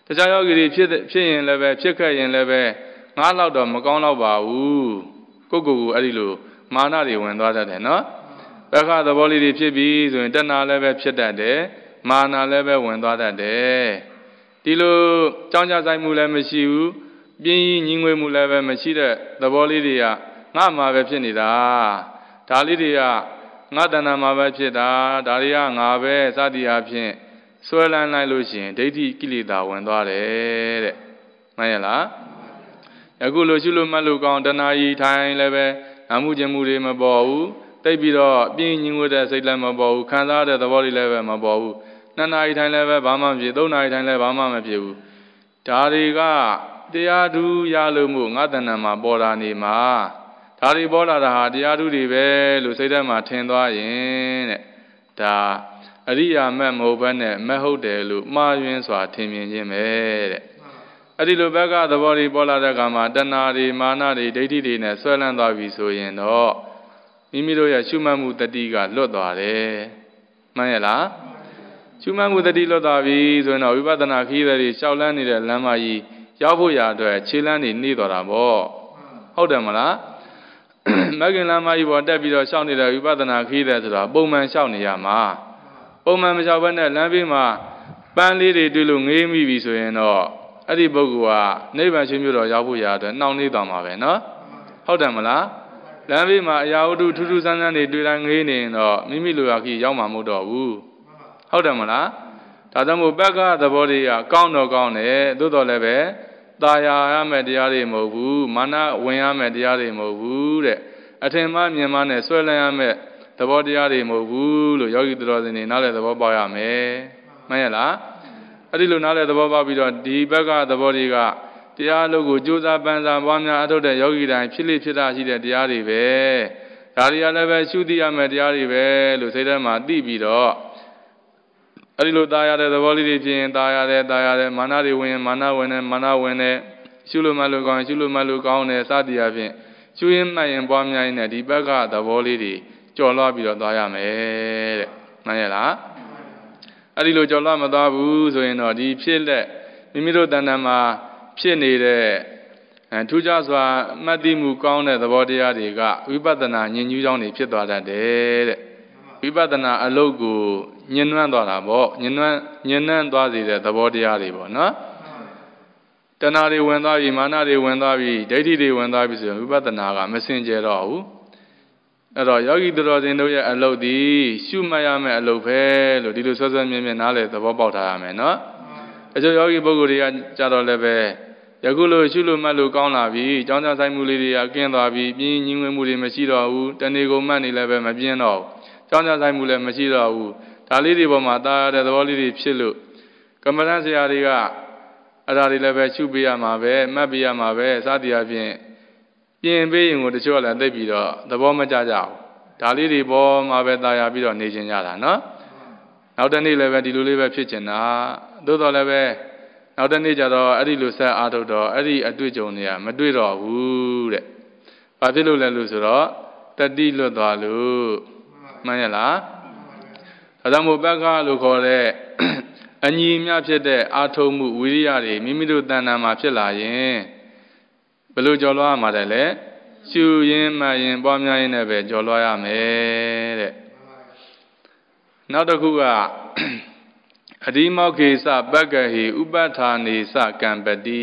တရားယောဂီတွေဖြစ်ဖြစ်ရင်လည်းပဲဖြစ်ခဲ့ရင်လည်းပဲငါးလောက်တော့မကောင်းတော့ပါဘူးကိုကိုကိုအဲ့ဒီလိုမာနတွေဝင်သွားတတ်တယ်နော်ဘက္ခသဘောလေးတွေဖြစ်ပြီးဆိုရင်တဏှာလည်းပဲဖြစ်တတ်တယ်မာနလည်းပဲဝင်သွားတတ်တယ်ဒီလိုကြောင်းကြဆိုင်မှုလည်းမရှိဘူးပြင်းကြီးညီငွေမှုလည်းပဲမရှိတဲ့သဘောလေးတွေကငါမှာပဲဖြစ်နေတာဒါလေးတွေကငါတဏှာမှာပဲဖြစ်တာဒါတွေကငါပဲစသည်အဖြစ်ဆွဲလန်းလိုက်လို့ရှိရင်ဒိဋ္ဌိကိလေသာဝင်သွားတယ်တဲ့မှန်ရလားအခုလိုရှုလို့မှတ်လို့ကောင်းတဏှာကြီးထိုင်လည်းပဲနာမှုခြင်းမှုတွေမပေါ်ဘူးတိတ်ပြီးတော့ပြင်းညင်ဝတဲ့စိတ်လည်းမပေါ်ဘူးခံစားတဲ့သဘောတွေလည်းပဲမပေါ်ဘူးနှစ်နာရီထိုင်လည်းပဲဘာမှမဖြစ်သုံးနာရီထိုင်လည်းဘာမှမဖြစ်ဘူးဒါတွေကတရားဓုရလို့မို့ငါတဏ္ဍာမှာပေါ်တာနေမှာဒါတွေပေါ်လာတာဟာတရားဓုတွေပဲလို့စိတ်ထဲမှာထင်သွားရင်တဲ့ဒါအရိယာမက်မဟုတ်ဘဲနဲ့မဟုတ်တယ်လို့မှားယွင်းစွာထင်မြင်ခြင်းပဲတဲ့အဲ့ဒီလိုဘက်ကသဘောတွေပေါ်လာတဲ့အခါမှာတဏှာတွေမာနတွေဒိဋ္ဌိတွေနဲ့ဆွဲလန်းသွားပြီဆိုရင်တော့မိမိတို့ရဲ့ရှုမှတ်မှုတတိကလွတ်သွားတယ်မှန်ရဲ့လားရှုမှတ်မှုတတိလွတ်သွားပြီဆိုရင်တော့ဝိပဿနာခရီးတွေရှောက်လန်းနေတဲ့လမ်းမကြီးရောက်ဖို့ရအတွက်ခြေလမ်းတွေနှိမ့်သွားတာပေါ့ဟုတ်တယ်မလားမဂ္ဂင်လမ်းမကြီးပေါ်တက်ပြီးတော့ရှောက်နေတဲ့ဝိပဿနာခရီးတွေဆိုတာပုံမှန်ရှောက်နေရမှာပုံမှန်မရှောက်ဘဲနဲ့လမ်းဘေးမှာပန်းလေးတွေတွေ့လို့ငေးမိပြီဆိုရင်တော့အဲ့ဒီပုဂ္ဂိုလ်ကနိဗ္ဗာန်ရှင်မြို့တော်ရောက်ဖို့ရအတွက်နှောင့်နှေးသွားမှာပဲနော်ဟုတ်တယ်မလားလမ်းဘေးမှာအရာဝတ္ထုထူးထူးဆန်းဆန်းတွေတွေ့တိုင်းငေးနေရင်တော့မိမိလိုရာခီရောက်မှာမဟုတ်တော့ဘူးဟုတ်တယ်မလားဒါကြောင့်မို့ဘက်ကသဘောတွေကကောင်းတော့ကောင်းတယ်သို့တော်လည်းပဲตาယာရမယ်တရားတွေမဟုတ်ဘူးမာနဝင်ရမယ်တရားတွေမဟုတ်ဘူးတဲ့အထင်မှားမြင်မှားနဲ့ဆွဲလန်းရမယ်သဘောတရားတွေမဟုတ်ဘူးလို့ယောဂီတော်စင်တွေနားလည်သဘောပေါက်ရမယ်မှန်ရဲ့လားအဲ့ဒီလိုနားလည်သဘောပေါက်ပြီးတော့ဒီဘက်ကသဘောတွေကတရားလို့ကိုကြိုးစားပန်းစားပွားများအထုတ်တဲ့ယောဂီတိုင်းဖြစ်လိဖြစ်တာရှိတဲ့တရားတွေပဲဒါတွေကလည်းပဲရှုသိရမယ်တရားတွေပဲလို့စိတ်ထဲမှာသိပြီးတော့အဲ့ဒီလိုตาရတဲ့သဘောလေးတွေဖြစ်ရင်ตาရတယ်ตาရတယ်မာနတွေဝင်ရင်မာနဝင်တယ်မာနဝင်တယ်ရှုလို့မှလို့ကောင်းရှုလို့မှလို့ကောင်းတယ်စသည်အဖြစ်ရှုရင်းမှတ်ရင်ပွားများရင်ဒီဘက်ကသဘောလေးတွေကြော်လွှားပြီးတော့သွားရမယ်တဲ့မှန်ရဲ့လားအဲ့ဒီလိုကြော်လွှားမသွားဘူးဆိုရင်တော့ဒီဖြစ်လက်မိမိတို့တဏ္ဍာမှာဖြစ်နေတဲ့အဲထူးခြားစွာမှတ်သိမှုကောင်းတဲ့သဘောတရားတွေကဝိပဿနာဉာဏ်ကြီးကြောင်းတွေဖြစ်သွားတတ်တယ်တဲ့ဝိပဿနာအလုပ်ကိုညှဉ်းနှွမ်းသွားတာပေါ့ညှဉ်းနှွမ်းညှဉ်းနှံ့သွားစေတဲ့သဘောတရားတွေပေါ့နော်တဏှာတွေဝင်သွားပြီမာနတွေဝင်သွားပြီဒိဋ္ဌိတွေဝင်သွားပြီဆိုရင်ဝိပဿနာကမစင်ကြယ်တော့ဘူးအဲ့တော့ယောဂီတော်စင်တို့ရဲ့အလုပ်ဒီရှုမှတ်ရမယ့်အလုပ်ပဲလို့ဒီလိုဆွဲဆွဲမြဲမြဲနားလေသဘောပေါက်ထားရမယ်နော်အကျိုးယောဂီပုဂ္ဂိုလ်တွေကကြတော့လည်းပဲယခုလိုရှုလို့မှတ်လို့ကောင်းလာပြီကြောင်းကြဆိုင်မှုလေးတွေကကင်းသွားပြီပြင်းညင်းဝင်မှုတွေမရှိတော့ဘူးတဏှေကိုမှတ်နေလည်းပဲမပြင်းတော့ဘူးကြောင်းကြဆိုင်မှုလည်းမရှိတော့ဘူးဒါလေးတွေပေါ်မှာတာရတဲ့သဘောလေးတွေဖြစ်လို့ကမ္မဋ္ဌာန်းဆရာတွေကအဲ့ဒါတွေလည်းပဲရှုပေးရမှာပဲမှတ်ပေးရမှာပဲစသည်အပြင်ပြင်ပေးရင်ကိုတချို့ကလည်းသိပြီးတော့သဘောမကျကြဘူးဒါလေးတွေပေါ်မှာပဲတာယာပြီးတော့နေခြင်းကြတာနော်နောက်တနေ့လည်းပဲဒီလိုလေးပဲဖြစ်ချင်တာသို့တော်လည်းပဲနောက်တနေ့ကျတော့အဲ့ဒီလိုဆက်အားထုတ်တော့အဲ့ဒီအတွေ့အကြုံတွေကမတွေ့တော့ဘူးတဲ့ဘာဖြစ်လို့လဲလို့ဆိုတော့တတိလွတ်သွားလို့မှန်ရဲ့လားဒါကြောင့်မို့ဘက်ကလို့ခေါ်တဲ့အညီအမျှဖြစ်တဲ့အာထုံမှုဝိရိယတွေမိမိတို့တဏ္ဍာမှာဖြစ်လာရင်ဘယ်လိုကြော်လွှားရမှာလဲရှုရင်းမှရင်ပွားများရင်းနဲ့ပဲကြော်လွှားရမယ်တဲ့နောက်တစ်ခုကအဒီမောခေစပက္ကဟိဥပဋ္ဌာနေစကံပတိ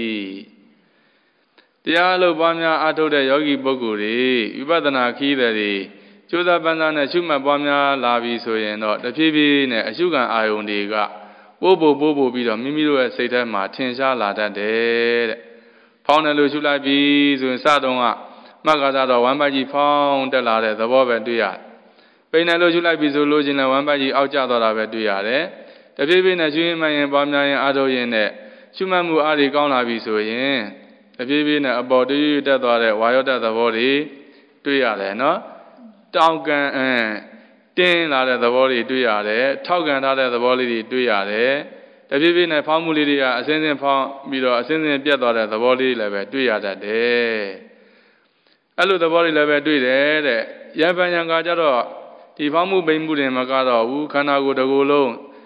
တရားလို့ပွားများအားထုတ်တဲ့ယောဂီပုဂ္ဂိုလ်တွေဝိပဿနာခီးတွေကျိုးစားပန်းစားနဲ့ရှုမှတ်ပွားများလာပြီဆိုရင်တော့တဖြည်းဖြည်းနဲ့အရှုခံအာယုန်တွေကပို့ပို့ပို့ပို့ပြီးတော့မိမိတို့ရဲ့စိတ်ထဲမှာထင်ရှားလာတတ်တယ်တဲ့ဖောင်းတယ်လို့ရှုလိုက်ပြီဆိုရင်စတော့ကမက္ကသာတော့ဝမ်းပိုက်ကြီးဖောင်းတက်လာတဲ့သဘောပဲတွေ့ရတယ်ပိန်တယ်လို့ရှုလိုက်ပြီဆိုလို့ချင်းလည်းဝမ်းပိုက်ကြီးအောက်ကျသွားတာပဲတွေ့ရတယ်တဖြည်းဖြည်းနဲ့ရှုရင်းမှရင်ပွားများရင်အားထုတ်ရင်နဲ့ရှုမှတ်မှုအားတွေကောင်းလာပြီဆိုရင်တဖြည်းဖြည်းနဲ့အပေါ်တည်းတက်သွားတဲ့ဝါယောတသဘောတွေတွေ့ရတယ်နော်တောင်ကန်အင်းတင်းလာတဲ့သဘောတွေတွေ့ရတယ်ထောက်ကန်ထားတဲ့သဘောလေးတွေတွေ့ရတယ်တဖြည်းဖြည်းနဲ့ဖောင်းမှုလေးတွေကအစင်းစင်းဖောင်းပြီးတော့အစင်းစင်းပြတ်သွားတဲ့သဘောလေးလည်းပဲတွေ့ရတတ်တယ်အဲ့လိုသဘောတွေလည်းပဲတွေ့တယ်တဲ့ရံပန်ရံကကြတော့ဒီဖောင်းမှုပိန်မှုတွေမကတော့ဘူးခန္ဓာကိုယ်တစ်ခုလုံး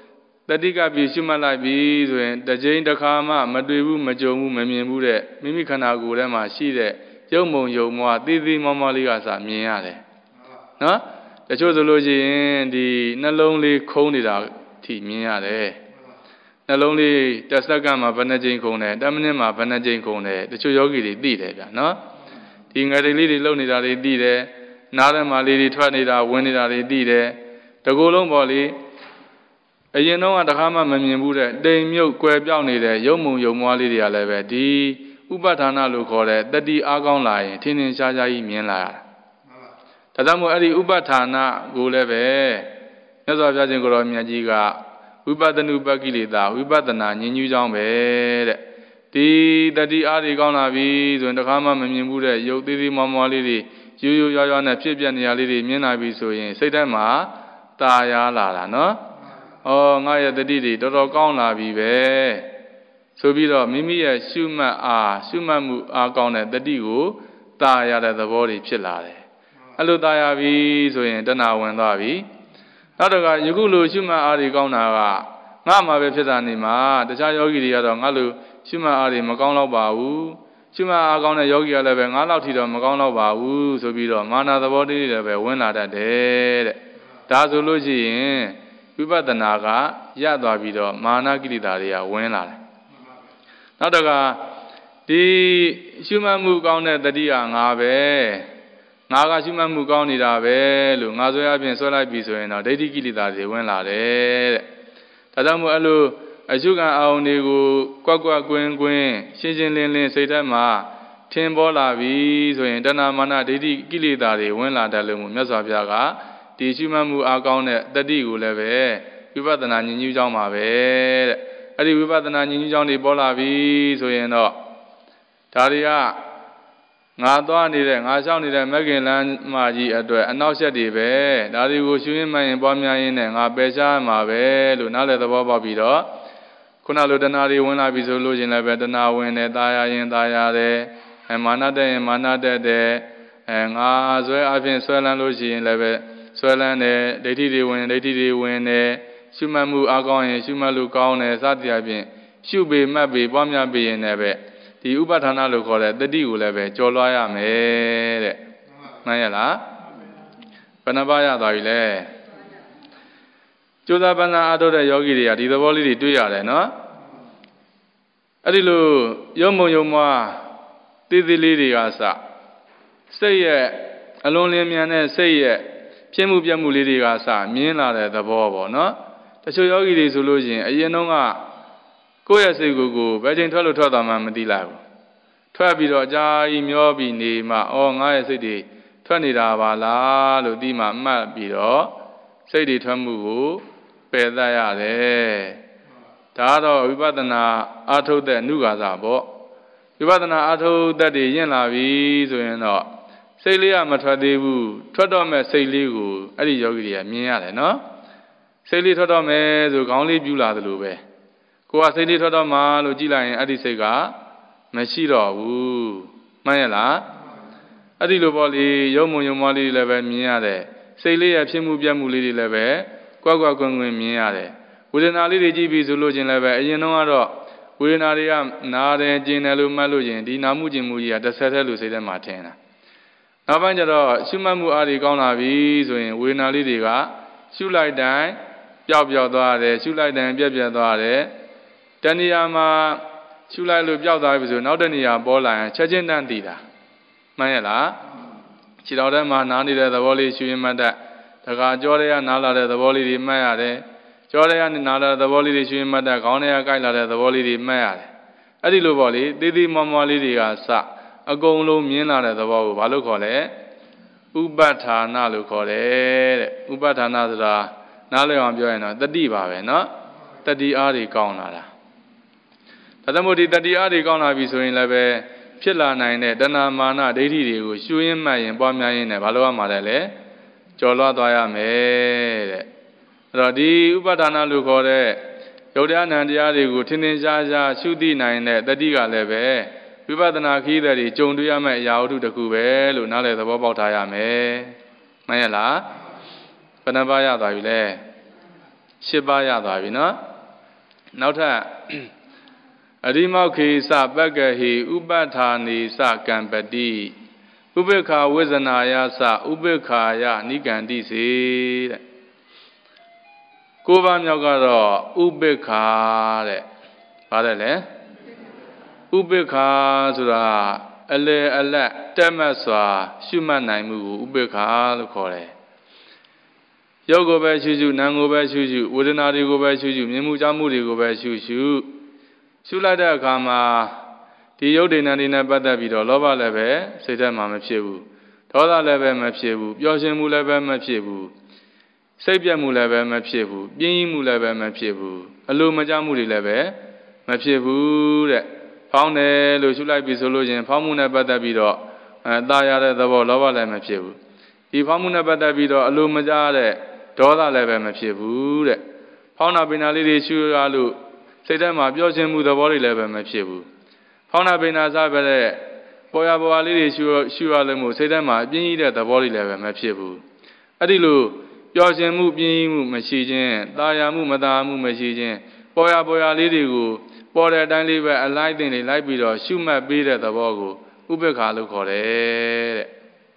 တတိကပြီးရှုမှတ်လိုက်ပြီးဆိုရင်တစ်ချိန်တစ်ခါမှမတွေ့ဘူးမကြုံဘူးမမြင်ဘူးတဲ့မိမိခန္ဓာကိုယ်ထဲမှာရှိတဲ့ရုပ်မုံယုံမွားသေးသေးမောမောလေးကစမြင်ရတယ်နော်တချို့ဆိုလို့ရှိရင်ဒီနှလုံးလေးခုံးနေတာထိမြင်ရတယ်နှလုံးလေးတစ်စက္ကန့်မှာဘယ်နှကြိမ်ခုံတယ်တစ်မိနစ်မှာဘယ်နှကြိမ်ခုံတယ်တချို့ယောဂီတွေသိတယ်ဗျာနော်ဒီငယ်လေးတွေလှုပ်နေတာတွေသိတယ်နားထဲမှာလေးတွေထွက်နေတာဝင်နေတာတွေသိတယ်တကူလုံးပေါ်လေအရင်တော့တခါမှမမြင်ဘူးတဲ့တိမ်မြုပ်ကွယ်ပြောက်နေတဲ့ရုပ်မုံယုံမွားလေးတွေကလည်းပဲဒီဥပဌာဏလို့ခေါ်တဲ့တတိအားကောင်းလာရင်ထင်ထင်ရှားရှားကြီးမြင်လာရတာဒါကြောင့်မို့အဲ့ဒီဥပဌာဏကိုလည်းပဲမြတ်စွာဘုရားရှင်ကိုရောမြတ်ကြီးကဝိပဿနုပကိလေသာဝိပဿနာဉာဏ်ကြီးကြောင်းပဲတဲ့ဒီတတိအားတွေကောင်းလာပြီဆိုရင်တခါမှမမြင်ဘူးတဲ့ရုပ်သေးသေးမောမောလေးတွေရိုးရိုးရွားရွားနဲ့ဖြစ်ပြနေရလေးတွေမြင်လာပြီဆိုရင်စိတ်ထဲမှာตาရလာတာနော်ဩငါရဲ့တတိတွေတော်တော်ကောင်းလာပြီပဲဆိုပြီးတော့မိမိရဲ့ရှုမှတ်အားရှုမှတ်မှုအားကောင်းတဲ့တတိကိုตาရတဲ့သဘောတွေဖြစ်လာတယ်အဲ့လိုตาရပြီဆိုရင်တဏှာဝင်သွားပြီနောက်တော့ကယခုလိုရှုမှတ်အားတွေကောင်းတာကငါမှပဲဖြစ်တာနေမှာတခြားယောဂီတွေကတော့ငါလိုရှုမှတ်အားတွေမကောင်းတော့ပါဘူးရှုမှတ်အားကောင်းတဲ့ယောဂီကလည်းပဲငါလောက်ထိတော့မကောင်းတော့ပါဘူးဆိုပြီးတော့မာနသဘောတွေလည်းပဲဝင်လာတတ်တယ်တဲ့ဒါဆိုလို့ရှိရင်ဝိပဿနာကရသွားပြီးတော့မာနကိလေသာတွေကဝင်လာတယ်နောက်တော့ကဒီရှုမှတ်မှုကောင်းတဲ့တတိယငါပဲငါကရှုမှတ်မှုကောင်းနေတာပဲလို့ငါဆိုရအပြင်ဆွဲလိုက်ပြီဆိုရင်တော့ဒိဋ္ဌိကိလေသာတွေဝင်လာတယ်တဲ့ဒါကြောင့်မို့အဲ့လိုအရှုခံအာရုံတွေကိုကွက်ကွက်ကွင်းကွင်းရှင်းရှင်းလင်းလင်းစိတ်ထဲမှာထင်ပေါ်လာပြီဆိုရင်တဏှာမာနဒိဋ္ဌိကိလေသာတွေဝင်လာတယ်လို့မြတ်စွာဘုရားကဒီရှုမှတ်မှုအားကောင်းတဲ့တတိကိုလည်းပဲဝိပဿနာဉာဏ်ကြီးကြောင်းပါပဲတဲ့အဲ့ဒီဝိပဿနာဉာဏ်ကြီးကြောင်းတွေပေါ်လာပြီဆိုရင်တော့ဒါတွေကငါသွားနေတဲ့ငါရှောက်နေတဲ့မဂ္ဂင်လမ်းမကြီးအတွက်အနောက်ဆက်တွေပဲဒါတွေကိုရှုရင်းမှန်ရင်ပွားများရင်းနဲ့ငါပယ်ရှားမှာပဲလို့နားလည်သဘောပေါက်ပြီးတော့ခုနလိုတဏှာတွေဝင်လာပြီဆိုလို့ရှင်လည်းပဲတဏှာဝင်တယ်ตาရရင်ตาရတယ်အဲမာနတက်ရင်မာနတက်တယ်အဲငါဆွဲအပြင်ဆွဲလန်းလို့ရှိရင်လည်းပဲဆွဲလန်းတယ်ဒိဋ္ဌိတွေဝင်ဒိဋ္ဌိတွေဝင်တယ်ရှုမှတ်မှုအကောင်းရင်ရှုမှတ်လို့ကောင်းတယ်စသည်အပြင်ရှုပေမှတ်ပေပွားများပေရင်လည်းပဲဒီဥပဌာဏလို့ခေါ်တဲ့တတိကိုလည်းပဲကြော်လွှားရမယ်တဲ့မှန်ရလားဘယ်နှပါးရသွားပြီလဲကျိုးစားပန်းစားအားထုတ်တဲ့ယောဂီတွေကဒီသဘောလေးတွေတွေ့ရတယ်နော်အဲ့ဒီလိုရုံမုံယုံမွားတည်တည်လေးတွေကစစိတ်ရဲ့အလွန်လင်းမြန်တဲ့စိတ်ရဲ့ဖြစ်မှုပြမှုလေးတွေကစမြင်လာတဲ့သဘောပေါ့နော်တချို့ယောဂီတွေဆိုလို့ရှိရင်အရင်တော့ကကိုယ့်ရဲ့စိတ်ကိုယ်ကိုဘယ်ချိန်ထွက်လို့ထွက်သွားမှမသိလိုက်ဘူးထွက်ပြီးတော့အကြာကြီးမျောပြီးနေမှအော်ငါရဲ့စိတ်တွေထွက်နေတာပါလားလို့ဒီမှမှတ်ပြီးတော့စိတ်တွေထွက်မှုကိုပယ်သတ်ရတယ်ဒါတော့ဝိပဿနာအားထုတ်တဲ့အနုကာသပေါ့ဝိပဿနာအားထုတ်တဲ့တွေရင့်လာပြီဆိုရင်တော့စိတ်လေးကမထွက်သေးဘူးထွက်တော့မဲ့စိတ်လေးကိုအဲ့ဒီယောဂီတွေကမြင်ရတယ်နော်စိတ်လေးထွက်တော့မယ်ဆိုခေါင်းလေးပြူလာသလိုပဲကိုကစိတ်လေးထွက်တော့မှလို့ကြည့်လိုက်ရင်အဲ့ဒီစိတ်ကမရှိတော့ဘူးမှန်ရလားအဲ့ဒီလိုပေါ့လေရုံမုံယုံမွားလေးတွေလည်းပဲမြင်ရတယ်စိတ်လေးရဲ့ဖြစ်မှုပြတ်မှုလေးတွေလည်းပဲကွက်ကွက်ကွင်းကွင်းမြင်ရတယ်ဝေဒနာလေးတွေကြည့်ပြီးဆိုလို့ချင်းလည်းပဲအရင်တော့ကတော့ဝေဒနာတွေကနာတယ်ကျင်တယ်လို့မှတ်လို့ချင်းဒီနာမှုကျင်မှုကြီးကတစ်ဆက်တည်းလို့စိတ်ထဲမှာထင်တာနောက်ပိုင်းကျတော့ရှုမှတ်မှုအားတွေကောင်းလာပြီဆိုရင်ဝေဒနာလေးတွေကရှုလိုက်တိုင်းပျောက်ပျောက်သွားတယ်ရှုလိုက်တိုင်းပြက်ပြက်သွားတယ်တဏှာမှာရှုလိုက်လို့ပျောက်သွားပြီဆိုနောက်တနေရာပေါ်လာရင်ချက်ချင်းတန်းတည်တာမှန်ရဲ့လားခြေတော်ထဲမှာနားနေတဲ့သဘောလေးရှုရင်မှတ်တတ်တခါကြောတွေကနားလာတဲ့သဘောလေးတွေမှတ်ရတယ်ကြောတွေကနားလာတဲ့သဘောလေးတွေရှုရင်မှတ်တတ်ခေါင်းတွေကကြိုက်လာတဲ့သဘောလေးတွေမှတ်ရတယ်အဲ့ဒီလိုပေါ့လေသေးသေးမောမောလေးတွေကစအကုန်လုံးမြင်လာတဲ့သဘောကိုဘာလို့ခေါ်လဲဥပဋ္ဌာဏလို့ခေါ်တယ်တဲ့ဥပဋ္ဌာဏဆိုတာနားလည်အောင်ပြောရင်တော့တတိပါပဲเนาะတတိအားတွေကောင်းလာတာဒါသမုဒ္ဒိတတိအားတွေကောင်းလာပြီဆိုရင်လည်းပဲဖြစ်လာနိုင်တဲ့တဏှာမာနဒိဋ္ဌိတွေကိုရှုရင်းမှတ်ရင်ပွားများရင်းနဲ့ဘာလို့ရမှာလဲကျော်လွှားသွားရမယ်တဲ့အဲ့တော့ဒီဥပဋ္ဌာဏလို့ခေါ်တဲ့ယုတ်တရားနံတရားတွေကိုထင်ထင်ရှားရှားရှုသိနိုင်တဲ့တတိကလည်းပဲဝိပဿနာခီးတဲ့တွေကြုံတွေ့ရမယ့်အရာဝတ္ထုတစ်ခုပဲလို့နားလည်သဘောပေါက်ထားရမယ်။မှန်ရဲ့လား။ဘယ်နှပါးရသွားပြီလဲ။ရှစ်ပါးရသွားပြီနော်။နောက်ထပ်အရိမောခေစပက္ကဟိဥပဌာနေစကံပတိဥပေက္ခဝိဇနာယစဥပေက္ခာယနိကန္တိစေတဲ့ကိုးပါးမြောက်ကတော့ဥပေက္ခာတဲ့ဘာလဲလဲဥပေက္ခာဆိုတာအလေအလတ်တက်မှတ်စွာရှုမှတ်နိုင်မှုကိုဥပေက္ခာလို့ခေါ်တယ်ရုပ်ကိုပဲရှုရှုနာမ်ကိုပဲရှုရှုဝေဒနာတွေကိုပဲရှုရှုမြင်မှုကြားမှုတွေကိုပဲရှုရှုရှုလိုက်တဲ့အခါမှာဒီရုပ်ဒိဏတွေနဲ့ပတ်သက်ပြီးတော့လောဘလည်းပဲစိတ်ထဲမှာမဖြစ်ဘူးဒေါသလည်းပဲမဖြစ်ဘူးပျော်ရွှင်မှုလည်းပဲမဖြစ်ဘူးစိတ်ပြတ်မှုလည်းပဲမဖြစ်ဘူးပြင်းမှုလည်းပဲမဖြစ်ဘူးအလိုမကျမှုတွေလည်းပဲမဖြစ်ဘူးတဲ့ဖောင်းတယ်လို့ရှုလိုက်ပြီဆိုလို့ချင်းဖောင်းမှုနဲ့ပတ်သက်ပြီးတော့အဲตายရတဲ့သဘောလောဘလည်းမဖြစ်ဘူးဒီဖောင်းမှုနဲ့ပတ်သက်ပြီးတော့အလိုမကျတဲ့ဒေါသလည်းပဲမဖြစ်ဘူးတဲ့ဖောင်းနာပင်နာလေးတွေရှုရလို့စိတ်ထဲမှာပျော်ရွှင်မှုသဘောတွေလည်းပဲမဖြစ်ဘူးဖောင်းနာပင်နာစားပဲတဲ့ပေါ်ရပေါ်လေးတွေရှုရှုရလို့မို့စိတ်ထဲမှာအပြင်းကြီးတဲ့သဘောတွေလည်းပဲမဖြစ်ဘူးအဲ့ဒီလိုပျော်ရွှင်မှုပြင်းကြီးမှုမရှိခြင်းตายရမှုမตายမှုမရှိခြင်းပေါ်ရပေါ်ရလေးတွေကိုပေါ်တဲ့အတိုင်းလေးပဲအလိုက်တင်လေးလိုက်ပြီးတော့ရှုမှတ်ပေးတဲ့သဘောကိုဥပေက္ခာလို့ခေါ်တယ်တဲ့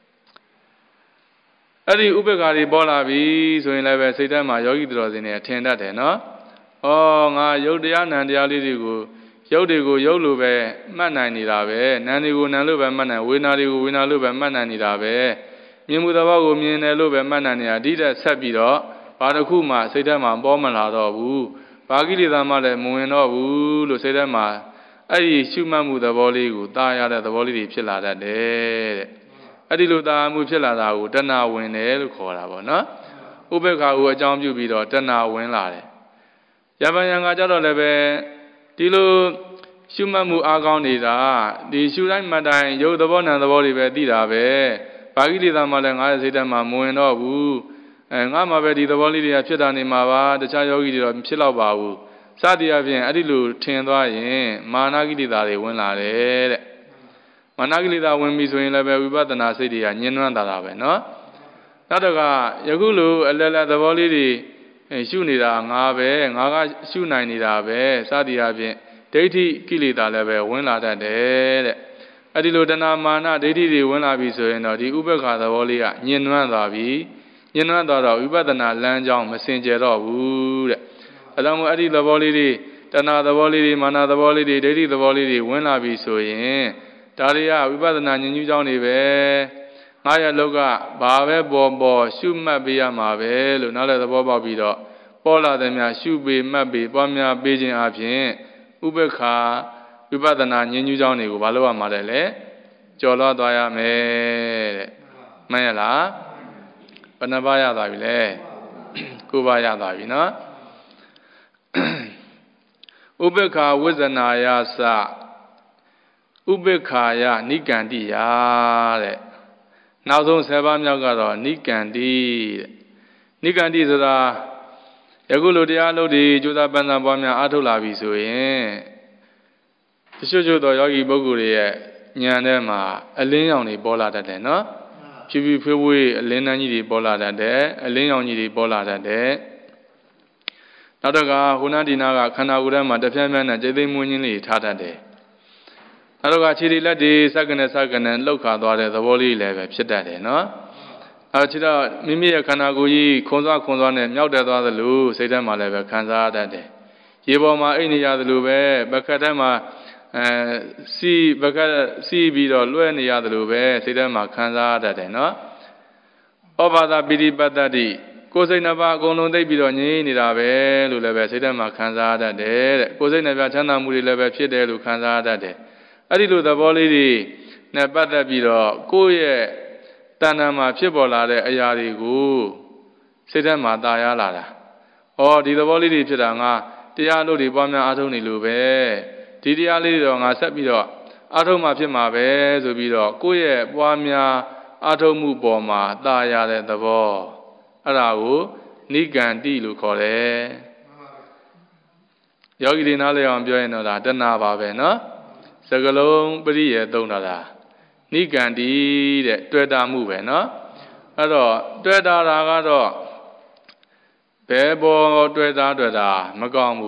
အဲ့ဒီဥပေက္ခာတွေပေါ်လာပြီဆိုရင်လည်းပဲစိတ်ထဲမှာယောဂီတော်စင်တွေထင်တတ်တယ်နော်ဩငါယုတ်တရားနံတရားလေးတွေကိုယုတ်တွေကိုယုတ်လို့ပဲမှတ်နိုင်နေတာပဲနံတွေကိုနံလို့ပဲမှတ်နိုင်ဝေဒနာတွေကိုဝေဒနာလို့ပဲမှတ်နိုင်နေတာပဲမြင်မှုသဘောကိုမြင်တယ်လို့ပဲမှတ်နိုင်နေတာဒီတဲ့ဆက်ပြီးတော့ဘာတစ်ခုမှစိတ်ထဲမှာပေါ်မလာတော့ဘူးဘာကိလေသာမှလည်းမဝင်တော့ဘူးလို့စိတ်ထဲမှာအဲ့ဒီရှုမှတ်မှုသဘောလေးကိုတားရတဲ့သဘောလေးတွေဖြစ်လာတတ်တယ်တဲ့အဲ့ဒီလိုတားမှုဖြစ်လာတာကိုတဏှာဝင်တယ်လို့ခေါ်တာပေါ့နော်ဥပေက္ခာကိုအကြောင်းပြုပြီးတော့တဏှာဝင်လာတယ်ယပန်ယံကကြတော့လည်းပဲဒီလိုရှုမှတ်မှုအားကောင်းနေတာဒီရှုတိုင်းမှတ်တိုင်းရုပ်သဘောနာသဘောတွေပဲသိတာပဲဘာကိလေသာမှလည်းငါရဲ့စိတ်ထဲမှာမဝင်တော့ဘူးအဲငါမှပဲဒီသဘောလေးတွေကဖြစ်တာနေမှာပါတခြားယောဂီတွေတော့ဖြစ်တော့ပါဘူးစသည်အပြင်အဲ့ဒီလိုထင်သွားရင်မာနကိလေသာတွေဝင်လာတယ်တဲ့မာနကိလေသာဝင်ပြီဆိုရင်လည်းပဲဝိပဿနာစိတ်တွေကညှဉ်းနှွမ်းတာပဲเนาะနောက်တော့ကယခုလိုအလယ်လယ်သဘောလေးတွေရှုနေတာငါပဲငါကရှုနိုင်နေတာပဲစသည်အပြင်ဒိဋ္ဌိကိလေသာလည်းပဲဝင်လာတတ်တယ်တဲ့အဲ့ဒီလိုတဏမာနဒိဋ္ဌိတွေဝင်လာပြီဆိုရင်တော့ဒီဥပေက္ခာသဘောလေးကညှဉ်းနှွမ်းသွားပြီညှဉ်းနှွမ်းသွားတော့ဝိပဿနာလမ်းကြောင်းမစင်ကြယ်တော့ဘူးတဲ့အဲဒါမှအဲ့ဒီသဘောလေးတွေတဏသဘောလေးတွေမာနသဘောလေးတွေဒိဋ္ဌိသဘောလေးတွေဝင်လာပြီဆိုရင်ဒါတွေကဝိပဿနာဉာဏ်ကြီးကြောင်းတွေပဲငါရဲ့လောကဘာပဲပေါ်ပေါ်ရှုမှတ်ပေးရမှာပဲလို့နားလည်သဘောပေါက်ပြီးတော့ပေါ်လာတဲ့များရှုပေးမှတ်ပေးပွားများပေးခြင်းအပြင်ဥပေက္ခာဝိပဿနာဉာဏ်ကြီးကြောင်းတွေကိုဘာလို့ရမှာလဲကြော်လွှားသွားရမယ်တဲ့မှန်ရလားဘယ်နှပါးရသွားပြီလဲကိုးပါးရသွားပြီနော်ဥပေက္ခာဝိဇ္ဇနာယသဥပေက္ခာယနိကန္တိယတဲ့နောက်ဆုံးဆယ်ပါးမြောက်ကတော့နိကန္တိတဲ့နိကန္တိဆိုတာယခုလိုတရားလို့ဒီကျိုးသားပန်းစားပွားများအားထုတ်လာပြီဆိုရင်တချို့ချို့သောယောဂီပုဂ္ဂိုလ်တွေရဲ့ဉာဏ်ထဲမှာအလင်းရောင်တွေပေါ်လာတတ်တယ်နော်ဖြူဖြူဖွေးဖွေးအလင်းတန်းကြီးတွေပေါ်လာတတ်တယ်အလင်းရောင်ကြီးတွေပေါ်လာတတ်တယ်နောက်တော့ကဟိုနာဒီနာကခန္ဓာကိုယ်ထဲမှာတပြင်းပြင်းနဲ့စိတ်သိမ်းမွင်းခြင်းလေးထားတတ်တယ်နောက်တော့ကခြေတွေလက်တွေစက္ကနဲ့စက္ကနဲ့လှုပ်ခါသွားတဲ့သဘောလေးလည်းပဲဖြစ်တတ်တယ်နော်အဲခြေတော့မိမိရဲ့ခန္ဓာကိုယ်ကြီးခွန်စွာခွန်စွာနဲ့မြောက်တက်သွားသလိုစိတ်ထဲမှာလည်းပဲခံစားတတ်တယ်ရေပေါ်မှာအိတ်နေရသလိုပဲပကတ်ထဲမှာအဲစီပကတ်စီပြီးတော့လွှဲနေရသလိုပဲစိတ်ထဲမှာခံစားတတ်တယ်နော်ဩဘာသာပိဋိပတ္တိကိုယ်စိတ်နှစ်ပါးအကုန်လုံးသိပြီးတော့ငြိမ်းနေတာပဲလို့လည်းပဲစိတ်ထဲမှာခံစားတတ်တယ်တဲ့ကိုယ်စိတ်နှစ်ပါးချမ်းသာမှုတွေလည်းပဲဖြစ်တယ်လို့ခံစားတတ်တယ်အဲ့ဒီလိုသဘောလေးတွေနဲ့ပတ်သက်ပြီးတော့ကိုယ့်ရဲ့တဏ္ဍာမှာဖြစ်ပေါ်လာတဲ့အရာတွေကိုစိတ်ထဲမှာတာယာလာတာဩဒီသဘောလေးတွေဖြစ်တာငါတရားလို့တွေပွားများအားထုတ်နေလို့ပဲဒီတရားလေးတွေတော့ငါဆက်ပြီးတော့အားထုတ်မှဖြစ်မှာပဲဆိုပြီးတော့ကိုယ့်ရဲ့ပွားများအားထုတ်မှုပေါ်မှာတာယာတဲ့သဘောအဲ့ဒါကိုနိကန္တိလို့ခေါ်တယ်ယောဂီတွေနားလည်အောင်ပြောရင်တော့ဒါတဏှာပါပဲနော်စကလုံးပရိယေသုံးတာလားနိကန္တိတဲ့တွေ့တာမှုပဲနော်အဲ့တော့တွေ့တာတာကတော့ဘယ်ပေါ်တွေ့တာတွေ့တာမကောင်းဘူး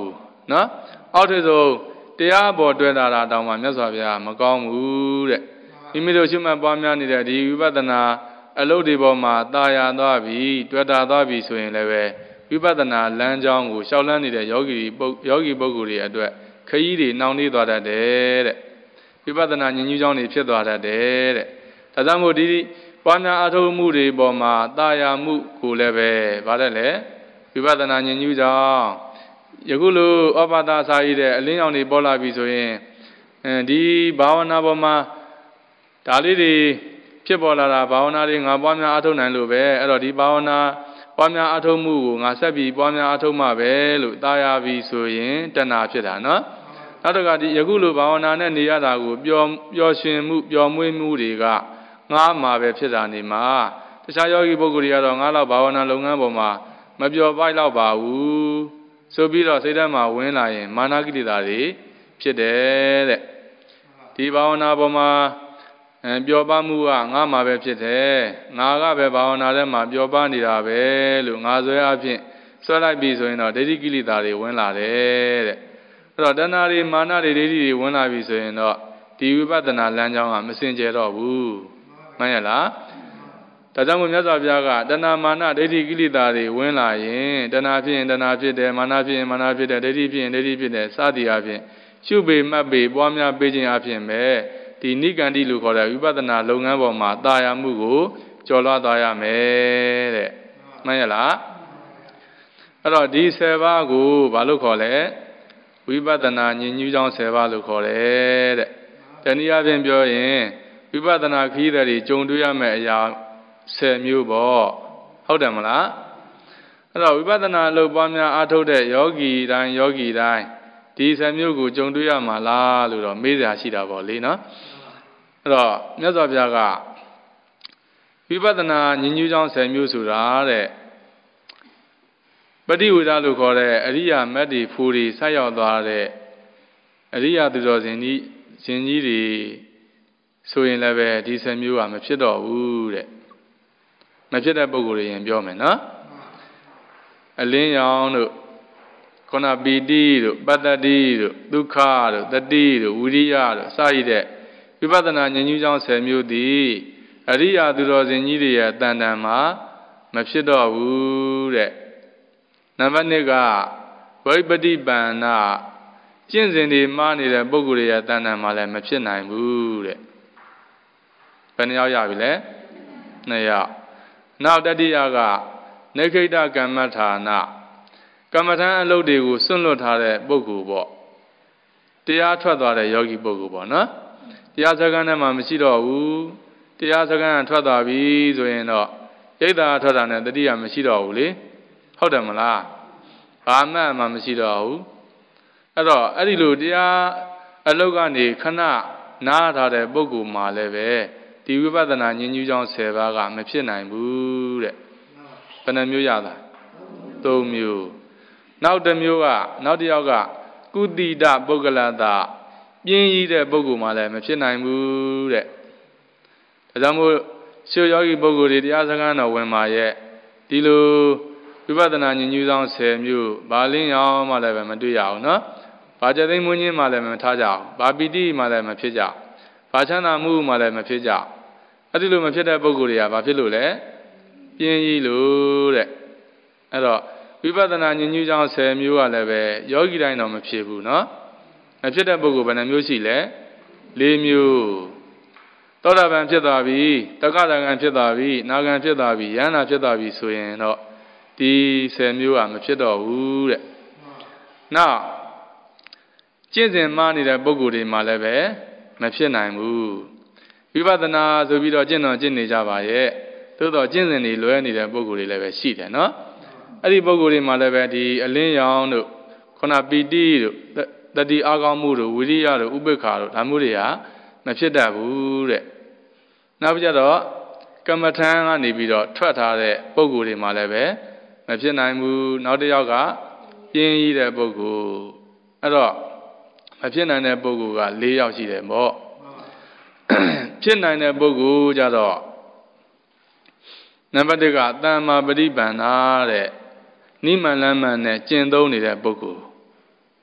နော်အောက်ထဆိုတရားပေါ်တွေ့တာတာတောင်မှမြတ်စွာဘုရားမကောင်းဘူးတဲ့မိမိတို့ရှုမှတ်ပွားများနေတဲ့ဒီဝိပဿနာအလုပ်တွေပေါ်မှာတာယာသွားပြီးတွေ့တာသွားပြီးဆိုရင်လည်းပဲဝိပဿနာလမ်းကြောင်းကိုရှောက်လန်းနေတဲ့ယောဂီယောဂီပုဂ္ဂိုလ်တွေအတွက်ခရီးတွေနှောင့်နှေးသွားတတ်တယ်တဲ့ဝိပဿနာဉာဏ်ကြီးကြောင်းတွေဖြစ်သွားတတ်တယ်တဲ့ဒါကြောင့်မို့ဒီပွားများအထောက်မှုတွေပေါ်မှာတာယာမှုကိုလည်းပဲဗါတယ်လေဝိပဿနာဉာဏ်ကြီးကြောင်းယခုလိုဩဘာသာစာရည်တဲ့အလင်းရောင်တွေပေါ်လာပြီဆိုရင်အဲဒီဘာဝနာပေါ်မှာဒါလေးတွေဖြစ်ပေါ်လာတာဘာဝနာတွေငါပွားများအထောက်နိုင်လို့ပဲအဲ့တော့ဒီဘာဝနာပွားများအထောက်မှုကိုငါဆက်ပြီးပွားများအထောက်မှပဲလို့တာယာပြီဆိုရင်တဏှာဖြစ်တာနော်နောက်တစ်ခါဒီယခုလိုဘာဝနာနဲ့နေရတာကိုပျော်ပျော်ရွှင်မှုပျော်မွေ့မှုတွေကငါမှာပဲဖြစ်တာနေမှာတခြားယောဂီပုဂ္ဂိုလ်တွေကတော့ငါလောက်ဘာဝနာလုပ်ငန်းပေါ်မှာမပျော်ပိုက်တော့ပါဘူးဆိုပြီးတော့စိတ်ထဲမှာဝင်လာရင်မာနကိလေသာတွေဖြစ်တယ်တဲ့ဒီဘာဝနာပေါ်မှာပျော်ပါမှုကငါမှာပဲဖြစ်တယ်ငါကပဲဘာဝနာထဲမှာပျော်ပါနေတာပဲလို့ငါဆွဲအဖြစ်ဆွဲလိုက်ပြီဆိုရင်တော့ဒိဋ္ဌိကိလေသာတွေဝင်လာတယ်တဲ့အဲ့တော့တဏှာတွေမာနတွေဒိဋ္ဌိတွေဝင်လာပြီဆိုရင်တော့ဒီဝိပဿနာလမ်းကြောင်းကမစင်ကြယ်တော့ဘူးမှန်ရလားဒါကြောင့်မို့မြတ်စွာဘုရားကတဏှာမာနဒိဋ္ဌိကိလေသာတွေဝင်လာရင်တဏှာဖြစ်ရင်တဏှာဖြစ်တယ်မာနဖြစ်ရင်မာနဖြစ်တယ်ဒိဋ္ဌိဖြစ်ရင်ဒိဋ္ဌိဖြစ်တယ်စသည်အဖြစ်ရှုပေမှတ်ပေပွားများပေးခြင်းအဖြစ်ပဲဒီနိကန္တိလို့ခေါ်တဲ့ဝိပဿနာလုပ်ငန်းပေါ်မှာတာယာမှုကိုကျော်လွှားသွားရမယ်တဲ့မှန်ရလားအဲ့တော့ဒီဆယ်ပါးကိုဘာလို့ခေါ်လဲဝိပဿနာဉာဏ်ညူးကြောင်းဆယ်ပါးလို့ခေါ်တယ်တဲ့တနည်းအားဖြင့်ပြောရင်ဝိပဿနာခရီးတွေကြုံတွေ့ရမယ့်အရာဆယ်မျိုးပေါ့ဟုတ်တယ်မလားအဲ့တော့ဝိပဿနာလုပ်ပွားများအားထုတ်တဲ့ယောဂီတိုင်းယောဂီတိုင်းဒီဆယ်မျိုးကိုကြုံတွေ့ရမှာလားလို့တော့မေးစရာရှိတာပေါ့လေနော်အဲ့တော့မြတ်စွာဘုရားကဝိပဿနာဉာဏ်ညူးကြောင်းဆယ်မျိုးဆိုတာတဲ့ပฏิဝေဒလို့ခေါ်တဲ့အရိယာမတ်တွေဖူတွေဆက်ရောက်သွားတဲ့အရိယာသူတော်စင်ကြီးရှင်ကြီးတွေဆိုရင်လည်းပဲဒီဆယ်မျိုးကမဖြစ်တော့ဘူးတဲ့မဖြစ်တဲ့ပုံကိုယ်တွေရင်ပြောမယ်နော်အလင်းရောင်တို့ခုနပီတိတို့ပတ္တတိတို့ဒုက္ခတို့တတိတို့ဝိရိယတို့စရည်တဲ့ဝိပဿနာဉာဏ်ကြီးကြောင်းဆယ်မျိုးသည်အရိယာသူတော်စင်ကြီးတွေရဲ့တန်တန်မှာမဖြစ်တော့ဘူးတဲ့နံပါတ်နှစ်ကဝိပတိပန္နာကျင့်စဉ်တွေမှားနေတဲ့ပုဂ္ဂိုလ်တွေရဲ့တန်တန်မှာလည်းမဖြစ်နိုင်ဘူးတဲ့ဘယ်နှယောက်ရပြီလဲနှစ်ယောက်နောက်တတိယကနေခိတကမ္မဌာနကမ္မထံအလုပ်တွေကိုစွန့်လွတ်ထားတဲ့ပုဂ္ဂိုလ်ပေါ့တရားထွက်သွားတဲ့ယောဂီပုဂ္ဂိုလ်ပေါ့နော်တရားစခန်းထဲမှာမရှိတော့ဘူးတရားစခန်းထွက်သွားပြီဆိုရင်တော့ဣဒ္ဓါထွက်တာနဲ့တတိယမရှိတော့ဘူးလေဟုတ်တယ်မလားဘာမှမှမရှိတော့ဘူးအဲ့တော့အဲ့ဒီလိုတရားအလုပ်ကနေခဏနားထားတဲ့ပုဂ္ဂိုလ်မှာလည်းပဲဒီဝိပဿနာဉာဏ်ကြီးကြောင်းဆယ်ပါးကမဖြစ်နိုင်ဘူးတဲ့ဘယ်နှမျိုးရတာသုံးမျိုးနောက်တစ်မျိုးကနောက်တစ်ယောက်ကကုတိတပုဂ္ဂလတာပြင်းရည်တဲ့ပုဂ္ဂိုလ်မှလည်းမဖြစ်နိုင်ဘူးတဲ့ဒါကြောင့်မို့ရှုယောဂီပုဂ္ဂိုလ်တွေတရားစခန်းတော်ဝင်มาရဲ့ဒီလိုဝိပဿနာဉာဏ်ကြီးဆောင်ဆယ်မျိုးဘာလင်းရောမှလည်းပဲမတွေ့ရအောင်နော်ဘာကြသိမ့်မွင်းခြင်းမှလည်းမထားကြအောင်ဘာပီတိမှလည်းမဖြစ်ကြဘာချမ်းသာမှုမှလည်းမဖြစ်ကြအဲ့ဒီလိုမဖြစ်တဲ့ပုဂ္ဂိုလ်တွေကဘာဖြစ်လို့လဲပြင်းရည်လို့တဲ့အဲ့တော့ဝိပဿနာဉာဏ်ကြီးကြောင့်ဆယ်မျိုးကလည်းပဲယောဂီတိုင်းတော့မဖြစ်ဘူးเนาะမဖြစ်တဲ့ပုဂ္ဂိုလ်ဘယ်နှမျိုးရှိလဲလေးမျိုးသောတာပန်ဖြစ်သွားပြီတက္ကသကံဖြစ်သွားပြီနာဂံဖြစ်သွားပြီယန္နာဖြစ်သွားပြီဆိုရင်တော့ဒီဆယ်မျိုးကမဖြစ်တော့ဘူးတဲ့နောက်ကျင့်စဉ်မှားနေတဲ့ပုဂ္ဂိုလ်တွေမှာလည်းပဲမဖြစ်နိုင်ဘူးဝိပဿနာဆိုပြီးတော့ကျင့်တော်ကျင့်နေကြပါရဲ့သို့တော့ကျင့်စဉ်တွေလွဲနေတဲ့ပုဂ္ဂိုလ်တွေလည်းပဲရှိတယ်เนาะအဲ့ဒီပုဂ္ဂိုလ်တွေမှာလည်းပဲဒီအလင်းရောင်တို့ခုနပီတိတို့တတိအားကောင်းမှုတို့ဝိရိယတို့ဥပေက္ခတို့ဒါမျိုးတွေဟာမဖြစ်တတ်ဘူးတဲ့နောက်ကြတော့ကမ္မထံကနေပြီးတော့ထွက်ထားတဲ့ပုဂ္ဂိုလ်တွေမှာလည်းပဲမဖြစ်နိုင်ဘူးနောက်တစ်ယောက်ကပြင်းရည်တဲ့ပုဂ္ဂိုလ်အဲ့တော့မဖြစ်နိုင်တဲ့ပုဂ္ဂိုလ်က၄ယောက်ရှိတယ်ပေါ့ဖြစ်နိုင်တဲ့ပုဂ္ဂိုလ်ကြတော့နံပါတ်၁ကတမ္မာပฏิပန္နာတဲ့နိမန်လမ်းမှန်နဲ့ကျင့်သုံးနေတဲ့ပုဂ္ဂိုလ်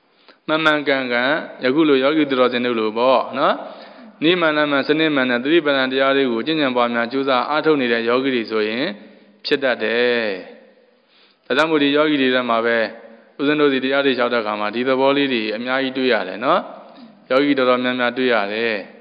မှန်မှန်ကန်ကန်ယခုလိုယောဂီတော်စင်တို့လိုပေါ့နော်နိမန္နမစနစ်မှန်တဲ့သတိပဋ္ဌာန်တရားတွေကိုကျင့်ကြံပွားများကြိုးစားအားထုတ်နေတဲ့ယောဂီတွေဆိုရင်ဖြစ်တတ်တယ်။ဒါကြောင့်မို့ဒီယောဂီတွေထဲမှာပဲဦးဇင်းတို့ဒီတရားတွေလျှောက်တဲ့အခါမှာဒီသဘောလေးတွေအများကြီးတွေ့ရတယ်နော်။ယောဂီတော်တော်များများတွေ့ရတယ်။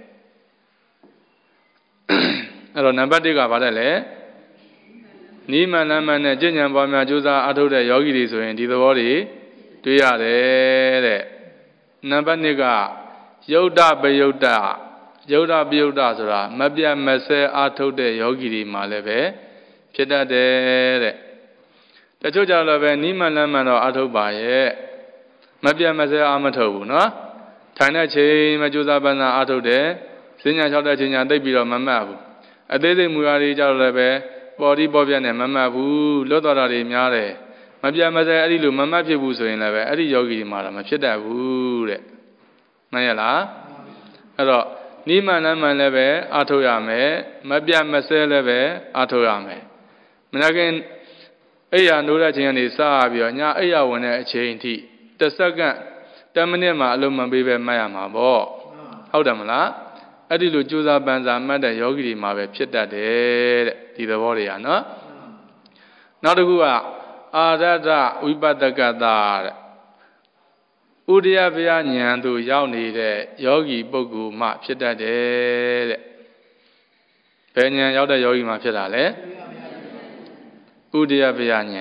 အဲ့တော့နံပါတ်တစ်ကဘာလဲလဲနိမန္နမနဲ့ကျင့်ကြံပွားများကြိုးစားအားထုတ်တဲ့ယောဂီတွေဆိုရင်ဒီသဘောတွေတွေ့ရတယ်တဲ့။နံပါတ်နှစ်ကယုတ်တပယုတ်တယုတ်တပယုတ်တဆိုတာမပြတ်မစဲအားထုတ်တဲ့ယောဂီတွေမှာလည်းပဲဖြစ်တတ်တယ်တဲ့တချို့ကြတော့ပဲနိမန္နမှန်တော့အားထုတ်ပါရဲ့မပြတ်မစဲအားမထုတ်ဘူးနော်ထိုင်တဲ့ချိန်မှာကြိုးစားပန်းစားအားထုတ်တယ်စဉ္ညာလျှောက်တဲ့ချိန်ညာသိပ်ပြီးတော့မမှတ်ဘူးအသေးစိတ်မူရာတွေကြတော့လည်းပဲပေါ်ဒီပေါ်ပြတ်နဲ့မမှတ်ဘူးလွတ်တော်တာတွေများတယ်မပြတ်မစဲအဲ့ဒီလိုမမှတ်ဖြစ်ဘူးဆိုရင်လည်းပဲအဲ့ဒီယောဂီတွေမှာတော့မဖြစ်တတ်ဘူးတဲ့မှန်ရလားအဲ့တော့နိမန္နမှန်လည်းပဲအားထုတ်ရမယ်မပြတ်မစဲလည်းပဲအားထုတ်ရမယ်မနခင်အိယာနိုးတဲ့အချိန်ကနေစပြီးတော့ညအိယာဝင်တဲ့အချိန်ထိတစ်စက္ကန့်တစ်မိနစ်မှအလုံးမပေးပဲမှတ်ရမှာပေါ့ဟုတ်တယ်မလားအဲ့ဒီလိုကြိုးစားပန်းစားမှတ်တဲ့ယောဂီတွေမှာပဲဖြစ်တတ်တယ်တဲ့ဒီသဘောတွေကနော်နောက်တစ်ခုကအာရတဝိပဿကတာတဲ့ဥဒယဘယဉာဏ်သို့ရောက်နေတဲ့ယောဂီပုဂ္ဂိုလ်မှဖြစ်တတ်တယ်တဲ့ဘယ်ဉာဏ်ရောက်တဲ့ယောဂီမှဖြစ်တာလဲဥဒယဘယဉာဏ်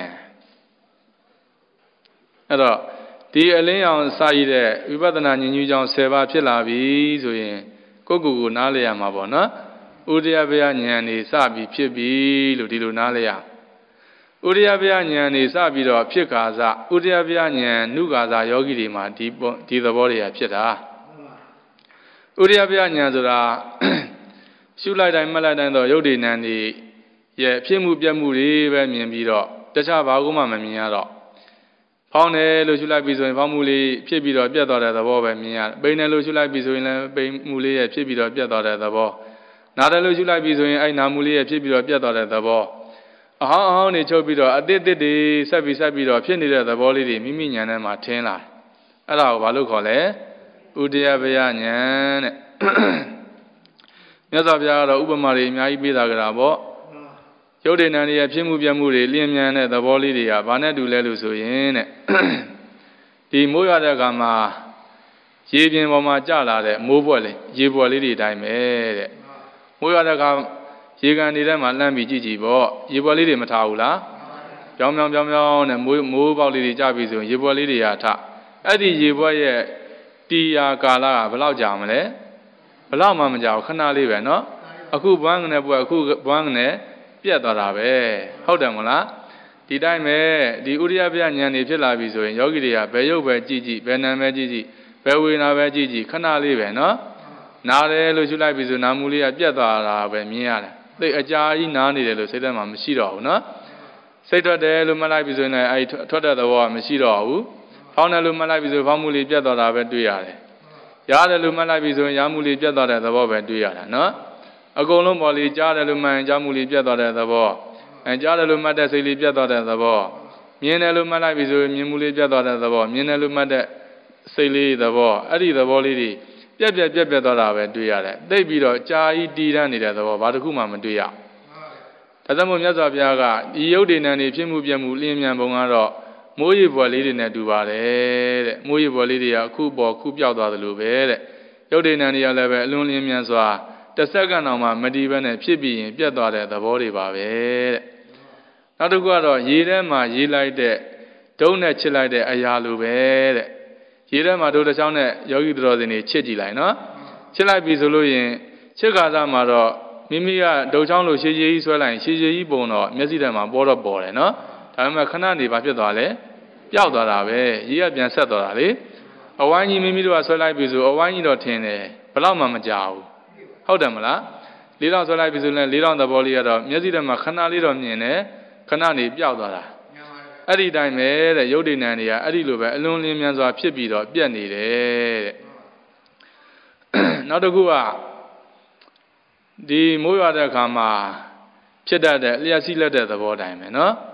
အဲ့တော့ဒီအလင်းရောင်စာရည်တဲ့ဝိပဿနာဉာဏ်ကြီးကြောင့်ဆယ်ပါးဖြစ်လာပြီဆိုရင်ကိုယ့်ကိုယ်ကိုနားလည်ရမှာပေါ့နော်ဥဒယဘယဉာဏ်နေစပြီးဖြစ်ပြီလို့ဒီလိုနားလည်ရဥဒယဘယဉာဏ်နေစပြီးတော့ဖြစ်ခါစဥဒယဘယဉာဏ်နုခါစယောဂီတွေမှာဒီဒီသဘောတွေကဖြစ်တာဥဒယဘယဉာဏ်ဆိုတာရှုလိုက်တိုင်းမှတ်လိုက်တိုင်းတော့ယုတ်ဒီနံဒီရဲ့ဖြစ်မှုပြတ်မှုတွေပဲမြင်ပြီးတော့တခြားဘာကူမှမမြင်ရတော့ဖောင်းတယ်လို့ရှုလိုက်ပြီးဆိုရင်ဖောင်းမှုလေးဖြစ်ပြီးတော့ပြတ်သွားတဲ့သဘောပဲမြင်ရပိန်တယ်လို့ရှုလိုက်ပြီးဆိုရင်လည်းပိန်မှုလေးရဲ့ဖြစ်ပြီးတော့ပြတ်သွားတဲ့သဘောနားတယ်လို့ရှုလိုက်ပြီးဆိုရင်အဲ့နာမှုလေးရဲ့ဖြစ်ပြီးတော့ပြတ်သွားတဲ့သဘောအဟောင်းအဟောင်းနေချုပ်ပြီးတော့အတစ်တစ်တွေဆက်ပြီးဆက်ပြီးတော့ဖြစ်နေတဲ့သဘောလေးတွေမိမိဉာဏ်ထဲမှာထင်းလာအဲ့ဒါကိုဘာလို့ခေါ်လဲဥဒယဘယဉာဏ်တဲ့မြတ်စွာဘုရားကတော့ဥပမာတွေအများကြီးပေးတာကြတာပေါ့ရုပ်တည်နာနေရဖြစ်မှုပြမှုတွေလျင်မြန်တဲ့သဘောလေးတွေကဘာနဲ့တူလဲလို့ဆိုရင်တဲ့ဒီမိုးရတဲ့အခါမှာရေပြင်ပေါ်မှာကျလာတဲ့မိုးပွက်လေးရေပွက်လေးတွေတိုင်းပဲတဲ့မိုးရတဲ့အခါရေကန်တွေထဲမှာလှမ်းပြီးကြည့်ကြည့်ပေါ့ရေပွက်လေးတွေမထားဘူးလားပြောင်းပြောင်းပြောင်းပြောင်းနဲ့မိုးမိုးပေါက်လေးတွေကျပြီဆိုရင်ရေပွက်လေးတွေကထအဲ့ဒီရေပွက်ရဲ့တီယာကာလကဘယ်လောက်ကြာမလဲဘယ်လောက်မှမကြာဘူးခဏလေးပဲเนาะအခုဘွမ်းကနေပွက်အခုဘွမ်းကနေပြတ်သွားတာပဲဟုတ်တယ်မလားဒီတိုင်းပဲဒီဥရိယပြဉာဏ်နေဖြစ်လာပြီဆိုရင်ယောဂီတွေကဘယ်ရုပ်ပဲကြည့်ကြည့်ဘယ်နာပဲကြည့်ကြည့်ဘယ်ဝေဒနာပဲကြည့်ကြည့်ခဏလေးပဲเนาะနားတယ်လို့ရှုလိုက်ပြီဆိုနာမှုလေးကပြတ်သွားတာပဲမြင်ရတယ်သိအကြာကြီးနားနေတယ်လို့စိတ်ထဲမှာမရှိတော့ဘူးเนาะစိတ်ထွက်တယ်လို့မှတ်လိုက်ပြီဆိုရင်လည်းအဲဒီထွက်တဲ့သဘောကမရှိတော့ဘူးဖောင်းတယ်လို့မှတ်လိုက်ပြီဆိုဖောင်းမှုလေးပြတ်သွားတာပဲတွေ့ရတယ်ရားတယ်လို့မှတ်လိုက်ပြီဆိုရင်ရားမှုလေးပြတ်သွားတဲ့သဘောပဲတွေ့ရတာเนาะအကုန်လုံးပေါ်လေးကြားတယ်လို့မှန်ကြားမှုလေးပြတ်သွားတဲ့သဘောအဲကြားတယ်လို့မှတ်တဲ့စိတ်လေးပြတ်သွားတဲ့သဘောမြင်တယ်လို့မှတ်လိုက်ပြီဆိုရင်မြင်မှုလေးပြတ်သွားတဲ့သဘောမြင်တယ်လို့မှတ်တဲ့စိတ်လေးသဘောအဲ့ဒီသဘောလေးတွေပြက်ပြက်ပြက်ပြက်သွားတာပဲတွေ့ရတယ်သိပြီးတော့ကြာဤတည်တတ်နေတဲ့သဘောဘာတစ်ခုမှမတွေ့ရဒါကြောင့်မို့မြတ်စွာဘုရားကဒီယုတ်ဒေနံနေဖြစ်မှုပြက်မှုလင်းမြန်ပုံကတော့မိုးရေပေါ်လေးတွေနဲ့တူပါတယ်တဲ့မိုးရေပေါ်လေးတွေကအခုပေါ်ခုပြောက်သွားသလိုပဲတဲ့ယုတ်ဒေနံတွေကလည်းပဲအလွန်လင်းမြန်စွာတစ်စက္ကန့်တောင်မှမတည်ဘဲနဲ့ဖြစ်ပြီးရင်ပြတ်သွားတဲ့သဘောတွေပါပဲတဲ့နောက်တစ်ခုကတော့ရေထဲမှာရေးလိုက်တဲ့ဒုံးနဲ့ချစ်လိုက်တဲ့အရာလိုပဲတဲ့ရေထဲမှာဒုတစ်ချောင်းနဲ့ယောဂီတော်စင်တွေချစ်ကြည့်လိုက်နော်ချစ်လိုက်ပြီဆိုလို့ရင်ချစ်ခါစားမှာတော့မိမိကဒုံချောင်းလိုရှည်ရှည်ကြီးဆွဲလိုက်ရင်ရှည်ရှည်ကြီးပုံတော့မျက်စိထဲမှာပေါ်တော့ပေါ်တယ်နော်ဒါပေမဲ့ခဏနေပါဖြစ်သွားလဲပျောက်သွားတာပဲရေကပြန်ဆက်သွားတာလေအဝိုင်းကြီးမိမိတို့ကဆွဲလိုက်ပြီဆိုအဝိုင်းကြီးတော့ထင်တယ်ဘယ်တော့မှမကြောက်ဘူးဟုတ်တယ်မလားလေးတောင်ဆွဲလိုက်ပြီဆိုရင်လေးတောင်သဘောလေးကတော့မျက်စိထဲမှာခဏလေးတော့မြင်တယ်ခဏနေပျောက်သွားတာအဲ့ဒီတိုင်းပဲတဲ့ယုတ်တိဏ္ဍာန်တွေကအဲ့ဒီလိုပဲအလွန်လင်းမြန်စွာဖြစ်ပြီးတော့ပြတ်နေတယ်တဲ့နောက်တစ်ခုကဒီမိုးရွာတဲ့အခါမှာဖြစ်တတ်တဲ့လျှက်စီးလက်တဲ့သဘောတိုင်းပဲနော်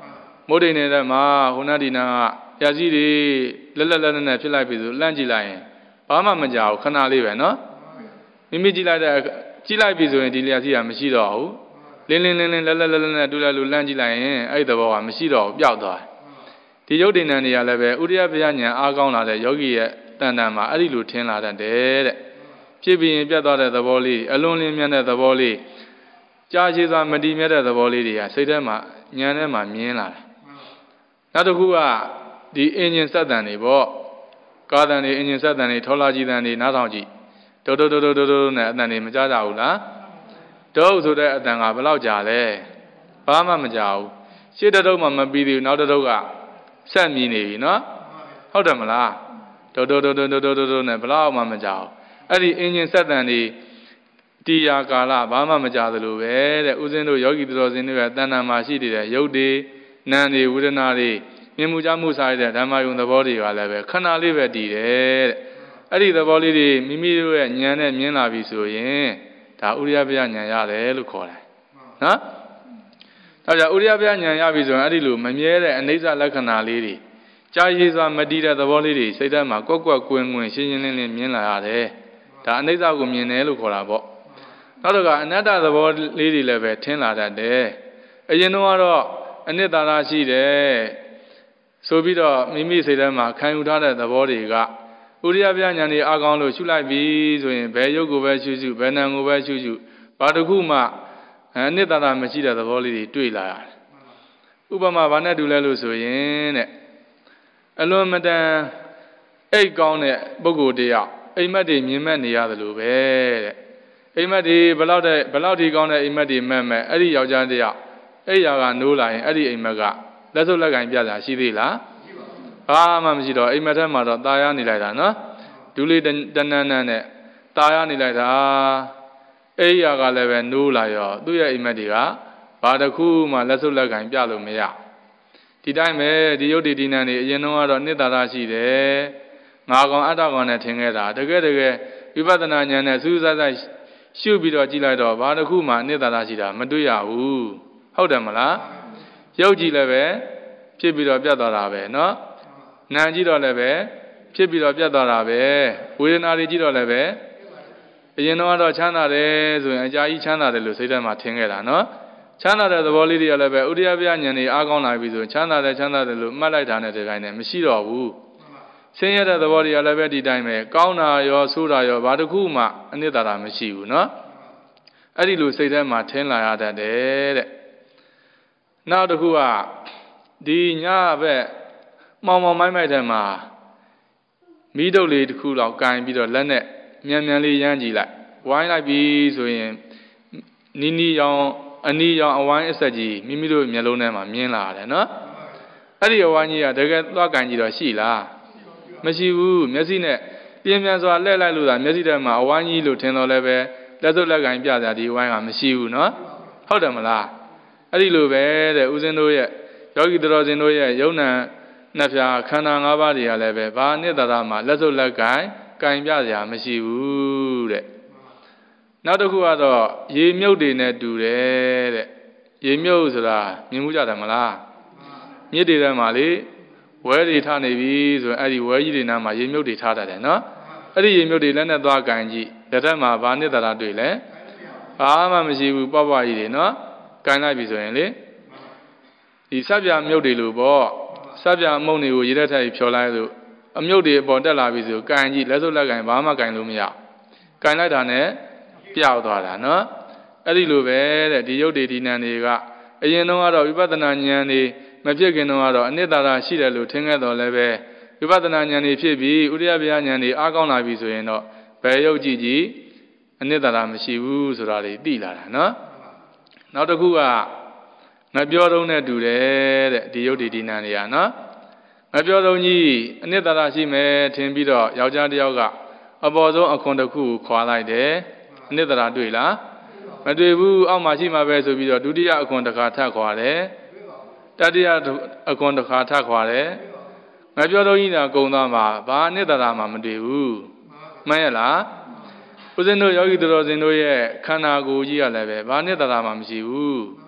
မိုးတိမ်နေတဲ့မှာဟိုနာဒီနာကရာကြီးတွေလက်လက်လက်လက်နဲ့ဖြစ်လိုက်ပြီဆိုလန့်ကြည့်လိုက်ရင်ဘာမှမကြောက်ခဏလေးပဲနော်မိမိကြည့်လိုက်တဲ့ကြည့်လိုက်ပြီဆိုရင်ဒီလျာစီကမရှိတော့ဘူးလင်းလင်းလင်းလင်းလက်လက်လက်လက်နဲ့တူလိုက်လို့လန့်ကြည့်လိုက်ရင်အဲ့ဒီသဘောကမရှိတော့ဘူးပျောက်သွားဒီယုတ်တိဏ္ဍတွေကလည်းပဲဥရိယပယဉာဏ်အားကောင်းလာတဲ့ယောဂီရဲ့တဏ္ဍာမှာအဲ့ဒီလိုထင်လာတတ်တယ်တဲ့ဖြစ်ပြီးရင်ပြတ်သွားတဲ့သဘောလေးအလွန်လင်းမြတ်တဲ့သဘောလေးကြာရှည်စွာမတည်မြဲတဲ့သဘောလေးတွေကစိတ်ထဲမှာဉာဏ်ထဲမှာမြင်လာတယ်နောက်တစ်ခုကဒီအင်ဂျင်စက်တန်တွေပေါ့ကားတန်တွေအင်ဂျင်စက်တန်တွေထောလာကြီးတန်တွေနားထောင်ကြည့်ဒုဒုဒုဒုဒုဒုနဲ့အတန်တွေမကြကြဘူးလားဒုဆိုတဲ့အတန်ကဘယ်လောက်ကြာလဲဘာမှမကြာဘူးရှေ့တစ်ထုပ်မှမပြီးသေးဘူးနောက်တစ်ထုပ်ကဆက်မြည်နေပြီနော်ဟုတ်တယ်မလားဒုဒုဒုဒုဒုဒုဒုနဲ့ဘယ်လောက်မှမကြာဘူးအဲ့ဒီအင်ဂျင်စက်တန်တွေတီယာကာလဘာမှမကြာသလိုပဲတဲ့ဥစဉ်တို့ယောဂီတော်စင်တွေကတဏ္ဍာမှာရှိနေတဲ့ရုပ်တွေနာမ်တွေဝေဒနာတွေမြင်မှုကြားမှုစားရတဲ့ဓမ္မယုံသဘောတွေကလည်းပဲခဏလေးပဲတည်တယ်တဲ့အဲ့ဒီသဘောလေးတွေမိမိတို့ရဲ့ဉာဏ်နဲ့မြင်လာပြီဆိုရင်ဒါဥရိယပယဉာဏ်ရတယ်လို့ခေါ်တယ်နော်ဒါကြောင့်ဥရိယပယဉာဏ်ရပြီဆိုရင်အဲ့ဒီလိုမမြဲတဲ့အနိစ္စလက္ခဏာလေးတွေကြာရည်စွာမတည်တဲ့သဘောလေးတွေစိတ်ထဲမှာကွက်ကွက်ကွင်းကွင်းရှင်းရှင်းလင်းလင်းမြင်လာရတယ်ဒါအနိစ္စကိုမြင်တယ်လို့ခေါ်တာပေါ့နောက်တော့ကအနတ္တသဘောလေးတွေလည်းပဲထင်လာတတ်တယ်အရင်တော့ကတော့အနိတ္တရာရှိတယ်ဆိုပြီးတော့မိမိစိတ်ထဲမှာခံယူထားတဲ့သဘောတွေကဥရိယပယဉာဏ်တွေအားကောင်းလို့ရှုလိုက်ပြီဆိုရင်ဘယ်ရုပ်ကိုပဲရှုရှုဘယ်နာမ်ကိုပဲရှုရှုဘာတစ်ခုမှအနိတ္တရာမရှိတဲ့သဘောလေးတွေတွေ့လာရတယ်ဥပမာဘာနဲ့တူလဲလို့ဆိုရင်တဲ့အလွန်မတန်အိတ်ကောင်းတဲ့ပုဂ္ဂိုလ်တယောက်အိမ်မက်တွေမြင်မဲ့နေရတယ်လို့ပဲတဲ့အိမ်မက်တွေဘယ်လောက်တဲ့ဘယ်လောက်ဒီကောင်းတဲ့အိမ်မက်တွေမဲ့မဲ့အဲ့ဒီယောက်ျားတယောက်အဲ့ရကနိုးလာရင်အဲ့ဒီအိမ်မက်ကလက်စုပ်လက်ကင်ပြတာရှိသေးလားဘာမှမရှိတော့အိမ်မက်ထဲမှာတော့ตายရနေလိုက်တာနော်ဒူးလေးတန်းတန်းနဲ့ตายရနေလိုက်တာအဲ့ရကလည်းပဲနိုးလာရောသူ့ရဲ့အိမ်မက်တွေကဘာတစ်ခုမှလက်စုပ်လက်ကင်ပြလို့မရဒီတိုင်းပဲဒီယုတ်ဒီဒီနံနေအရင်တော့ကတော့နှစ်သာရရှိတယ်ငါကောင်အတ္တကောင်နဲ့ထင်ခဲ့တာတကယ်တကယ်ဝိပဿနာဉာဏ်နဲ့စူးစမ်းဆိုင်ရှုပြီးတော့ကြည့်လိုက်တော့ဘာတစ်ခုမှနှစ်သာရရှိတာမတွေ့ရဘူးဟုတ်တယ်မလားရုပ်ကြည့်လည်းပဲဖြစ်ပြီးတော့ပြတ်သွားတာပဲเนาะနာမ်ကြည့်တော့လည်းပဲဖြစ်ပြီးတော့ပြတ်သွားတာပဲဝေဒနာတွေကြည့်တော့လည်းပဲအရင်တော့ချမ်းသာတယ်ဆိုရင်အကြာကြီးချမ်းသာတယ်လို့စိတ်ထဲမှာထင်ခဲ့တာเนาะချမ်းသာတဲ့သဘောလေးတွေကလည်းပဲဥဒိယပယဉာဏ်တွေအားကောင်းလာပြီဆိုရင်ချမ်းသာတယ်ချမ်းသာတယ်လို့မှတ်လိုက်တာနဲ့ဒီတိုင်းနဲ့မရှိတော့ဘူးဆင်းရဲတဲ့သဘောတွေကလည်းပဲဒီတိုင်းပဲကောင်းတာရောဆိုးတာရောဘာတစ်ခုမှအနိတ္တရာမရှိဘူးเนาะအဲ့ဒီလိုစိတ်ထဲမှာထင်လာရတတ်တယ်တဲ့နောက်တစ်ခုကဒီညဘက်မောင်မောင်မိုက်မိုက်ထဲမှာမိတုပ်လေးတစ်ခုတော့ကင်ပြီးတော့လက်နဲ့မြန်မြန်လေးရမ်းကြည့်လိုက်ဝိုင်းလိုက်ပြီဆိုရင်နီးနီးရောင်အနီးရောင်အဝိုင်းအဆက်ကြီးမိမိတို့မျက်လုံးထဲမှာမြင်လာတယ်နော်အဲ့ဒီအဝိုင်းကြီးကတကယ်သွားကင်ကြည့်တော့ရှိလားမရှိဘူးမျက်စိနဲ့ပြင်းပြန်စွာလှည့်လိုက်လို့သာမျက်စိထဲမှာအဝိုင်းကြီးလို့ထင်တော့လည်းပဲလက်စုပ်လက်ကင်ပြကြဒီအဝိုင်းကမရှိဘူးနော်ဟုတ်တယ်မလားအဲ့ဒီလိုပဲတဲ့ဦးဇင်းတို့ရဲ့ယောဂီတော်စင်တို့ရဲ့ယုံနာနှစ်ဖြာခန္ဓာ၅ပါးတွေကလည်းပဲဘာနိတ္တရာမှာလက်စုပ်လက်ကင်ကင်ပြစရာမရှိဘူးတဲ့နောက်တစ်ခုကတော့ရေမြုပ်တွေနဲ့တူတယ်တဲ့ရေမြုပ်ဆိုတာမြင်မှုကြတယ်မလားမြစ်တွေထဲမှာလေဝဲတွေထားနေပြီဆိုရင်အဲ့ဒီဝဲကြီးတွေနားမှာရေမြုပ်တွေထားတတ်တယ်နော်အဲ့ဒီရေမြုပ်တွေလက်နဲ့သွားကင်ကြည့်လက်ထက်မှာဘာနိတ္တရာတွေ့လဲဘာမှမရှိဘူးပေါ့ပေါ့ကြီးတွေနော်ကင်လိုက်ပြီဆိုရင်လေဒီစပြမြုပ်တွေလို့ပေါ့စပြအမုံတွေကိုရေထဲထည့်ဖြော်လိုက်လို့အမြုပ်တွေအပေါ်တက်လာပြီဆိုကင်ကြည့်လက်စုပ်လက်ကင်ဘာမှကင်လို့မရကင်လိုက်တာနဲ့ပြောက်သွားတာနော်အဲ့ဒီလိုပဲတဲ့ဒီယုတ်တွေဒီနံတွေကအရင်တော့ကတော့ဝိပဿနာဉာဏ်တွေမဖြစ်ခင်တော့ကတော့အနိတ္တရာရှိတယ်လို့ထင်ခဲ့တော့လည်းပဲဝိပဿနာဉာဏ်တွေဖြစ်ပြီးဥရိယပယဉာဏ်တွေအားကောင်းလာပြီဆိုရင်တော့ဘယ်ယုတ်ကြည့်ကြည့်အနိတ္တရာမရှိဘူးဆိုတာတွေသိလာတာနော်နောက်တစ်ခုကငပြောတုံးနဲ့တူတယ်တဲ့ဒီယုတ်ဒီဒီနံတွေကနော်ငပြောတုံးကြီးအနိတ္တရာရှိမယ်ထင်ပြီးတော့ယောက်ျားတစ်ယောက်ကအပေါ်ဆုံးအခွန်တစ်ခုခွာလိုက်တယ်အနိတ္တရာတွေ့လားမတွေ့ဘူးအောက်မှာရှိမှာပဲဆိုပြီးတော့ဒုတိယအခွန်တစ်ခါထပ်ခွာတယ်တတိယအခွန်တစ်ခါထပ်ခွာတယ်ငါပြောတော့ကြီးတာကုံသားမှာဘာအနိတ္တရာမှမတွေ့ဘူးမှန်ရလားဦးဇင်းတို့ယောဂီတော်စင်တို့ရဲ့ခန္ဓာကိုယ်ကြီးကလည်းပဲဘာအနိတ္တရာမှမရှိဘူး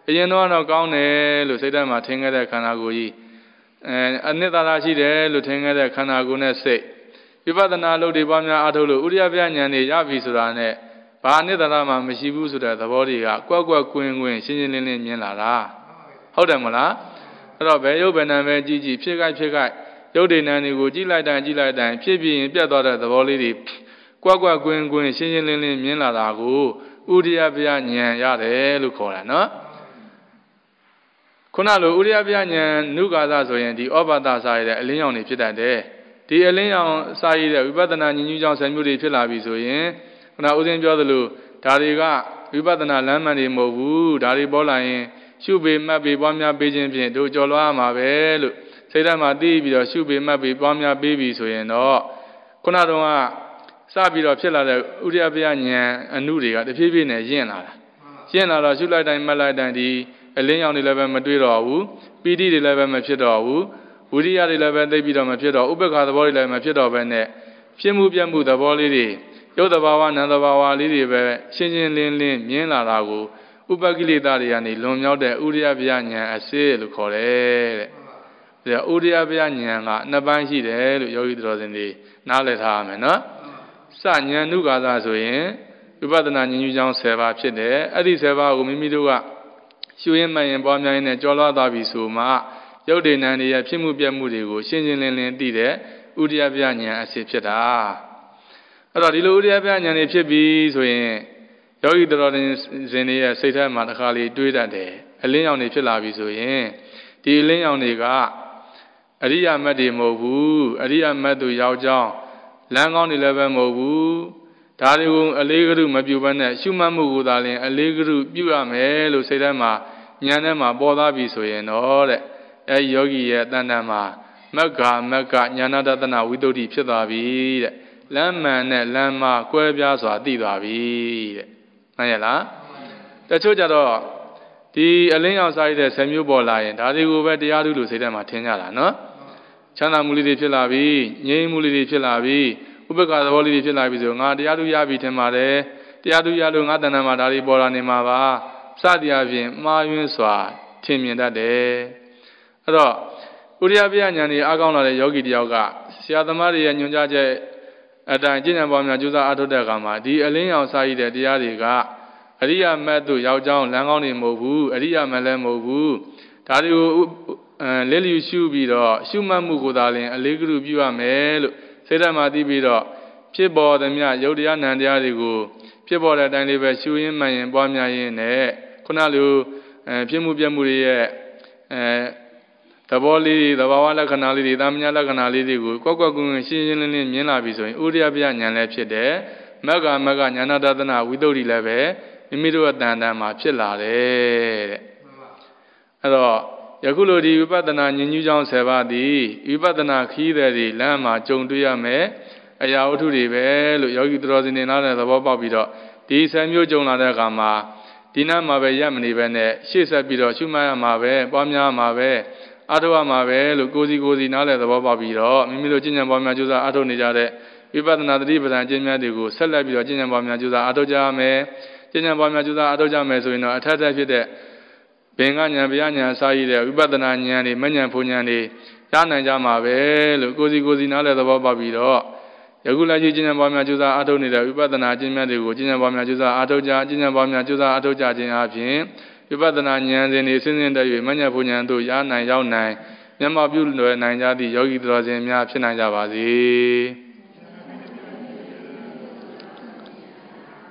အရင်တော့ကောင်းတယ်လို့စိတ်ထဲမှာထင်ခဲ့တဲ့ခန္ဓာကိုယ်ကြီးအဲအနှစ်သာရရှိတယ်လို့ထင်ခဲ့တဲ့ခန္ဓာကိုယ်နဲ့စိတ်ဝိပဿနာလုပ်တွေပွားများအားထုတ်လို့ဥရိယပြဉာဏ်တွေရပြီဆိုတာနဲ့ဘာအနှစ်သာရမှမရှိဘူးဆိုတဲ့သဘောတွေကကွက်ကွက်ကွင်းကွင်းရှင်းရှင်းလင်းလင်းမြင်လာတာဟုတ်တယ်မလားအဲ့တော့ဘယ်ရုပ်ဘယ်နာပဲကြည့်ကြည့်ဖြစ်ခိုက်ဖြစ်ခိုက်ရုပ်တွေနာတွေကိုကြည့်လိုက်တိုင်းကြည့်လိုက်တိုင်းဖြစ်ပြီးရင်ပြတ်သွားတဲ့သဘောလေးတွေကွက်ကွက်ကွင်းကွင်းရှင်းရှင်းလင်းလင်းမြင်လာတာကိုဥရိယပြဉာဏ်ရတယ်လို့ခေါ်တာနော်ခုနလိုဥရိယပြဉာဏ်နုကာသဆိုရင်ဒီဩဘာသစာရတဲ့အလင်းရောင်တွေဖြစ်တတ်တယ်ဒီအလင်းရောင်စာရတဲ့ဝိပဿနာဉာဏ်ကြီးကြောင့်ဆယ်မျိုးတွေဖြစ်လာပြီဆိုရင်ခုနဦးဇင်းပြောသလိုဒါတွေကဝိပဿနာလမ်းမှန်တွေမဟုတ်ဘူးဒါတွေပေါ်လာရင်ရှုပေမှတ်ပေပွားများပေးခြင်းဖြင့်တို့ကြော်လွှားမှာပဲလို့စိတ်ထဲမှာသိပြီးတော့ရှုပေမှတ်ပေပွားများပေးပြီဆိုရင်တော့ခုနတုန်းကစပြီးတော့ဖြစ်လာတဲ့ဥရိယပြဉာဏ်အနုတွေကတဖြည်းဖြည်းနဲ့ရင့်လာတာရင့်လာတော့ရှုလိုက်တိုင်းမှတ်လိုက်တိုင်းဒီအလင်းရောင်တွေလည်းပဲမတွေ့တော့ဘူးပီတိတွေလည်းပဲမဖြစ်တော့ဘူးဝိရိယတွေလည်းပဲသိပြီးတော့မဖြစ်တော့ဥပ္ပခါသဘောတွေလည်းမဖြစ်တော့ဘဲနဲ့ဖြစ်မှုပြမှုသဘောလေးတွေရုပ်သဘာဝနာမ်သဘာဝလေးတွေပဲရှင်းရှင်းလင်းလင်းမြင်လာတာကိုဥပ္ပကိလေသာတွေကနေလွန်မြောက်တဲ့ဥရိယပြဉာဏ်အစစ်လို့ခေါ်တယ်တဲ့ဒါဥရိယပြဉာဏ်ကနှစ်ပိုင်းရှိတယ်လို့ယောဂီတော်စင်တွေနားလည်ထားရမယ်နော်စဉာဏ်နုကာသဆိုရင်ဝိပဿနာဉာဏ်ကြီးကြောင်းဆယ်ပါးဖြစ်တယ်အဲ့ဒီဆယ်ပါးကိုမိမိတို့ကရှုရင်းမှန်ရင်ပွားများရင်းနဲ့ကြော်လွှားသွားပြီဆိုမှရုပ်တည်နံတွေရဲ့ဖြစ်မှုပြမှုတွေကိုရှင်းရှင်းလင်းလင်းသိတဲ့ဥရိယပြဉာဏ်အစစ်ဖြစ်တာအဲ့တော့ဒီလိုဥရိယပြဉာဏ်တွေဖြစ်ပြီဆိုရင်ယောဂီတော်တင်ဇင်တွေရဲ့စိတ်ထဲမှာတစ်ခါလေတွေးတတ်တယ်အလင်းရောင်တွေဖြစ်လာပြီဆိုရင်ဒီအလင်းရောင်တွေကအရိယာမတ်တွေမဟုတ်ဘူးအရိယာမတ်သူရောက်ကြောင်းလမ်းကောင်းတွေလည်းပဲမဟုတ်ဘူးဒါတွေကိုအလေးကရုမပြုဘဲနဲ့ရှုမှတ်မှုကိုသာလျှင်အလေးကရုပြုရမယ်လို့စိတ်ထဲမှာဉာဏ်ထဲမှာပေါ်သားပြီဆိုရင်တော့တဲ့အဲဒီယောဂီရဲ့တဏ္ဍာမှာမက္ခမက္ခဉာဏတတနာဝိတ္တုဖြစ်သွားပြီတဲ့လမ်းမှန်နဲ့လမ်းမှာကွဲပြားစွာသိသွားပြီတဲ့မှန်ရလားတချို့ကြတော့ဒီအလင်းရောင်စားရတဲ့ဆယ်မျိုးပေါ်လာရင်ဒါတွေကိုပဲတရားထုလို့စိတ်ထဲမှာထင်ကြတာနော်ချမ်းသာမှုလေးတွေဖြစ်လာပြီငြိမ်းမှုလေးတွေဖြစ်လာပြီဥပ္ပခါသဘောလေးတွေဖြစ်လာပြီဆိုငါတရားထုရပြီထင်ပါတယ်တရားထုရလို့ငါတဏ္ဍာမှာဒါတွေပေါ်လာနေမှာပါစသည်အပြင်မှားယွင်းစွာထင်မြင်တတ်တယ်အဲ့တော့ဥရိယပြဉာဏ်တွေအားကောင်းလာတဲ့ယောဂီတယောက်ကဆရာသမားတွေရဲ့ညွှန်ကြားချက်အတိုင်းကျင့်ကြံပွားများကြိုးစားအားထုတ်တဲ့အခါမှာဒီအလင်းရောင်စားရတဲ့တရားတွေကအရိယာမတ်တို့ယောက်ျောင်းလမ်းကောင်းတွေမဟုတ်ဘူးအရိယာမတ်လည်းမဟုတ်ဘူးဒါတွေကိုအဲလက်လျူရှုပြီးတော့ရှုမှတ်မှုကိုသာလျှင်အလေးကရုပြုရမယ်လို့စိတ်ဓာတ်မှာသိပြီးတော့ဖြစ်ပေါ်သမျှယုတ်တရားနံတရားတွေကိုဖြစ်ပေါ်တဲ့အတိုင်းလေးပဲရှုရင်းမှန်ရင်ပွားများရင်းနဲ့ခုနလိုအဲဖြစ်မှုပြမှုတွေရဲ့အဲသဘောလေးသဘာဝလက္ခဏာလေးတွေသာမညလက္ခဏာလေးတွေကိုကွက်ကွက်ကွင်းကွင်းရှင်းရှင်းလင်းလင်းမြင်လာပြီဆိုရင်ဥရိယပြဉာဏ်လည်းဖြစ်တယ်မက္ခမက္ခဉာဏတတနာဝိတ္တုလည်းပဲမိမိတို့ရဲ့တန်တန်မှာဖြစ်လာတယ်တဲ့အဲ့တော့ယခုလိုဒီဝိပဿနာဉာဏ်ကြီးကြောင်းဆယ်ပါးသည်ဝိပဿနာခီးတဲ့ဒီလမ်းမှာကြုံတွေ့ရမယ်အရာဝတ္ထုတွေပဲလို့ယောဂီတော်စင်နေနာတဲ့သဘောပေါက်ပြီးတော့ဒီဆယ်မျိုးကြုံလာတဲ့အခါမှာဒီနားမှာပဲရပ်မနေပဲနဲ့ရှေ့ဆက်ပြီးတော့ရှုမှတ်ရမှာပဲပွားများမှာပဲအားထုတ်ရမှာပဲလို့ကိုယ်စီကိုယ်စီနားတဲ့သဘောပေါက်ပြီးတော့မိမိတို့ကျင့်ကြံပွားများကြိုးစားအားထုတ်နေကြတဲ့ဝိပဿနာတတိပဒံကျင့်များတွေကိုဆက်လက်ပြီးတော့ကျင့်ကြံပွားများကြိုးစားအားထုတ်ကြရမယ်ကျင့်ကြံပွားများကြိုးစားအားထုတ်ကြမယ်ဆိုရင်တော့အထက်ထက်ဖြစ်တဲ့ဘင်္ဂဉာဏ်ဗျာဉာဏ်စာရည်တဲ့ဝိပဿနာဉာဏ်တွေမဉဏ်ဖုန်ဉာဏ်တွေရနိုင်ကြမှာပဲလို့ကိုယ်စီကိုယ်စီနားတဲ့သဘောပေါက်ပြီးတော့ယခုလက်ရှိကျင့်ကြံပွားများကြိုးစားအားထုတ်နေတဲ့ဝိပဿနာကျင့်မြတ်တွေကိုကျင့်ကြံပွားများကြိုးစားအားထုတ်ကြကျင့်ကြံပွားများကြိုးစားအားထုတ်ကြခြင်းအပြင်ဝိပဿနာဉာဏ်စဉ်တွေဆင်းဆင်းတက်၍မဉဏ်ဖုန်ဉာဏ်တို့ရနိုင်ရောက်နိုင်မျက်မှောက်ပြုလွယ်နိုင်ကြသည့်ယောဂီတော်စင်များဖြစ်နိုင်ကြပါစေ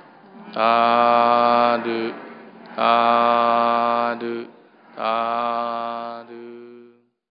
သာဓုသာဓုသာ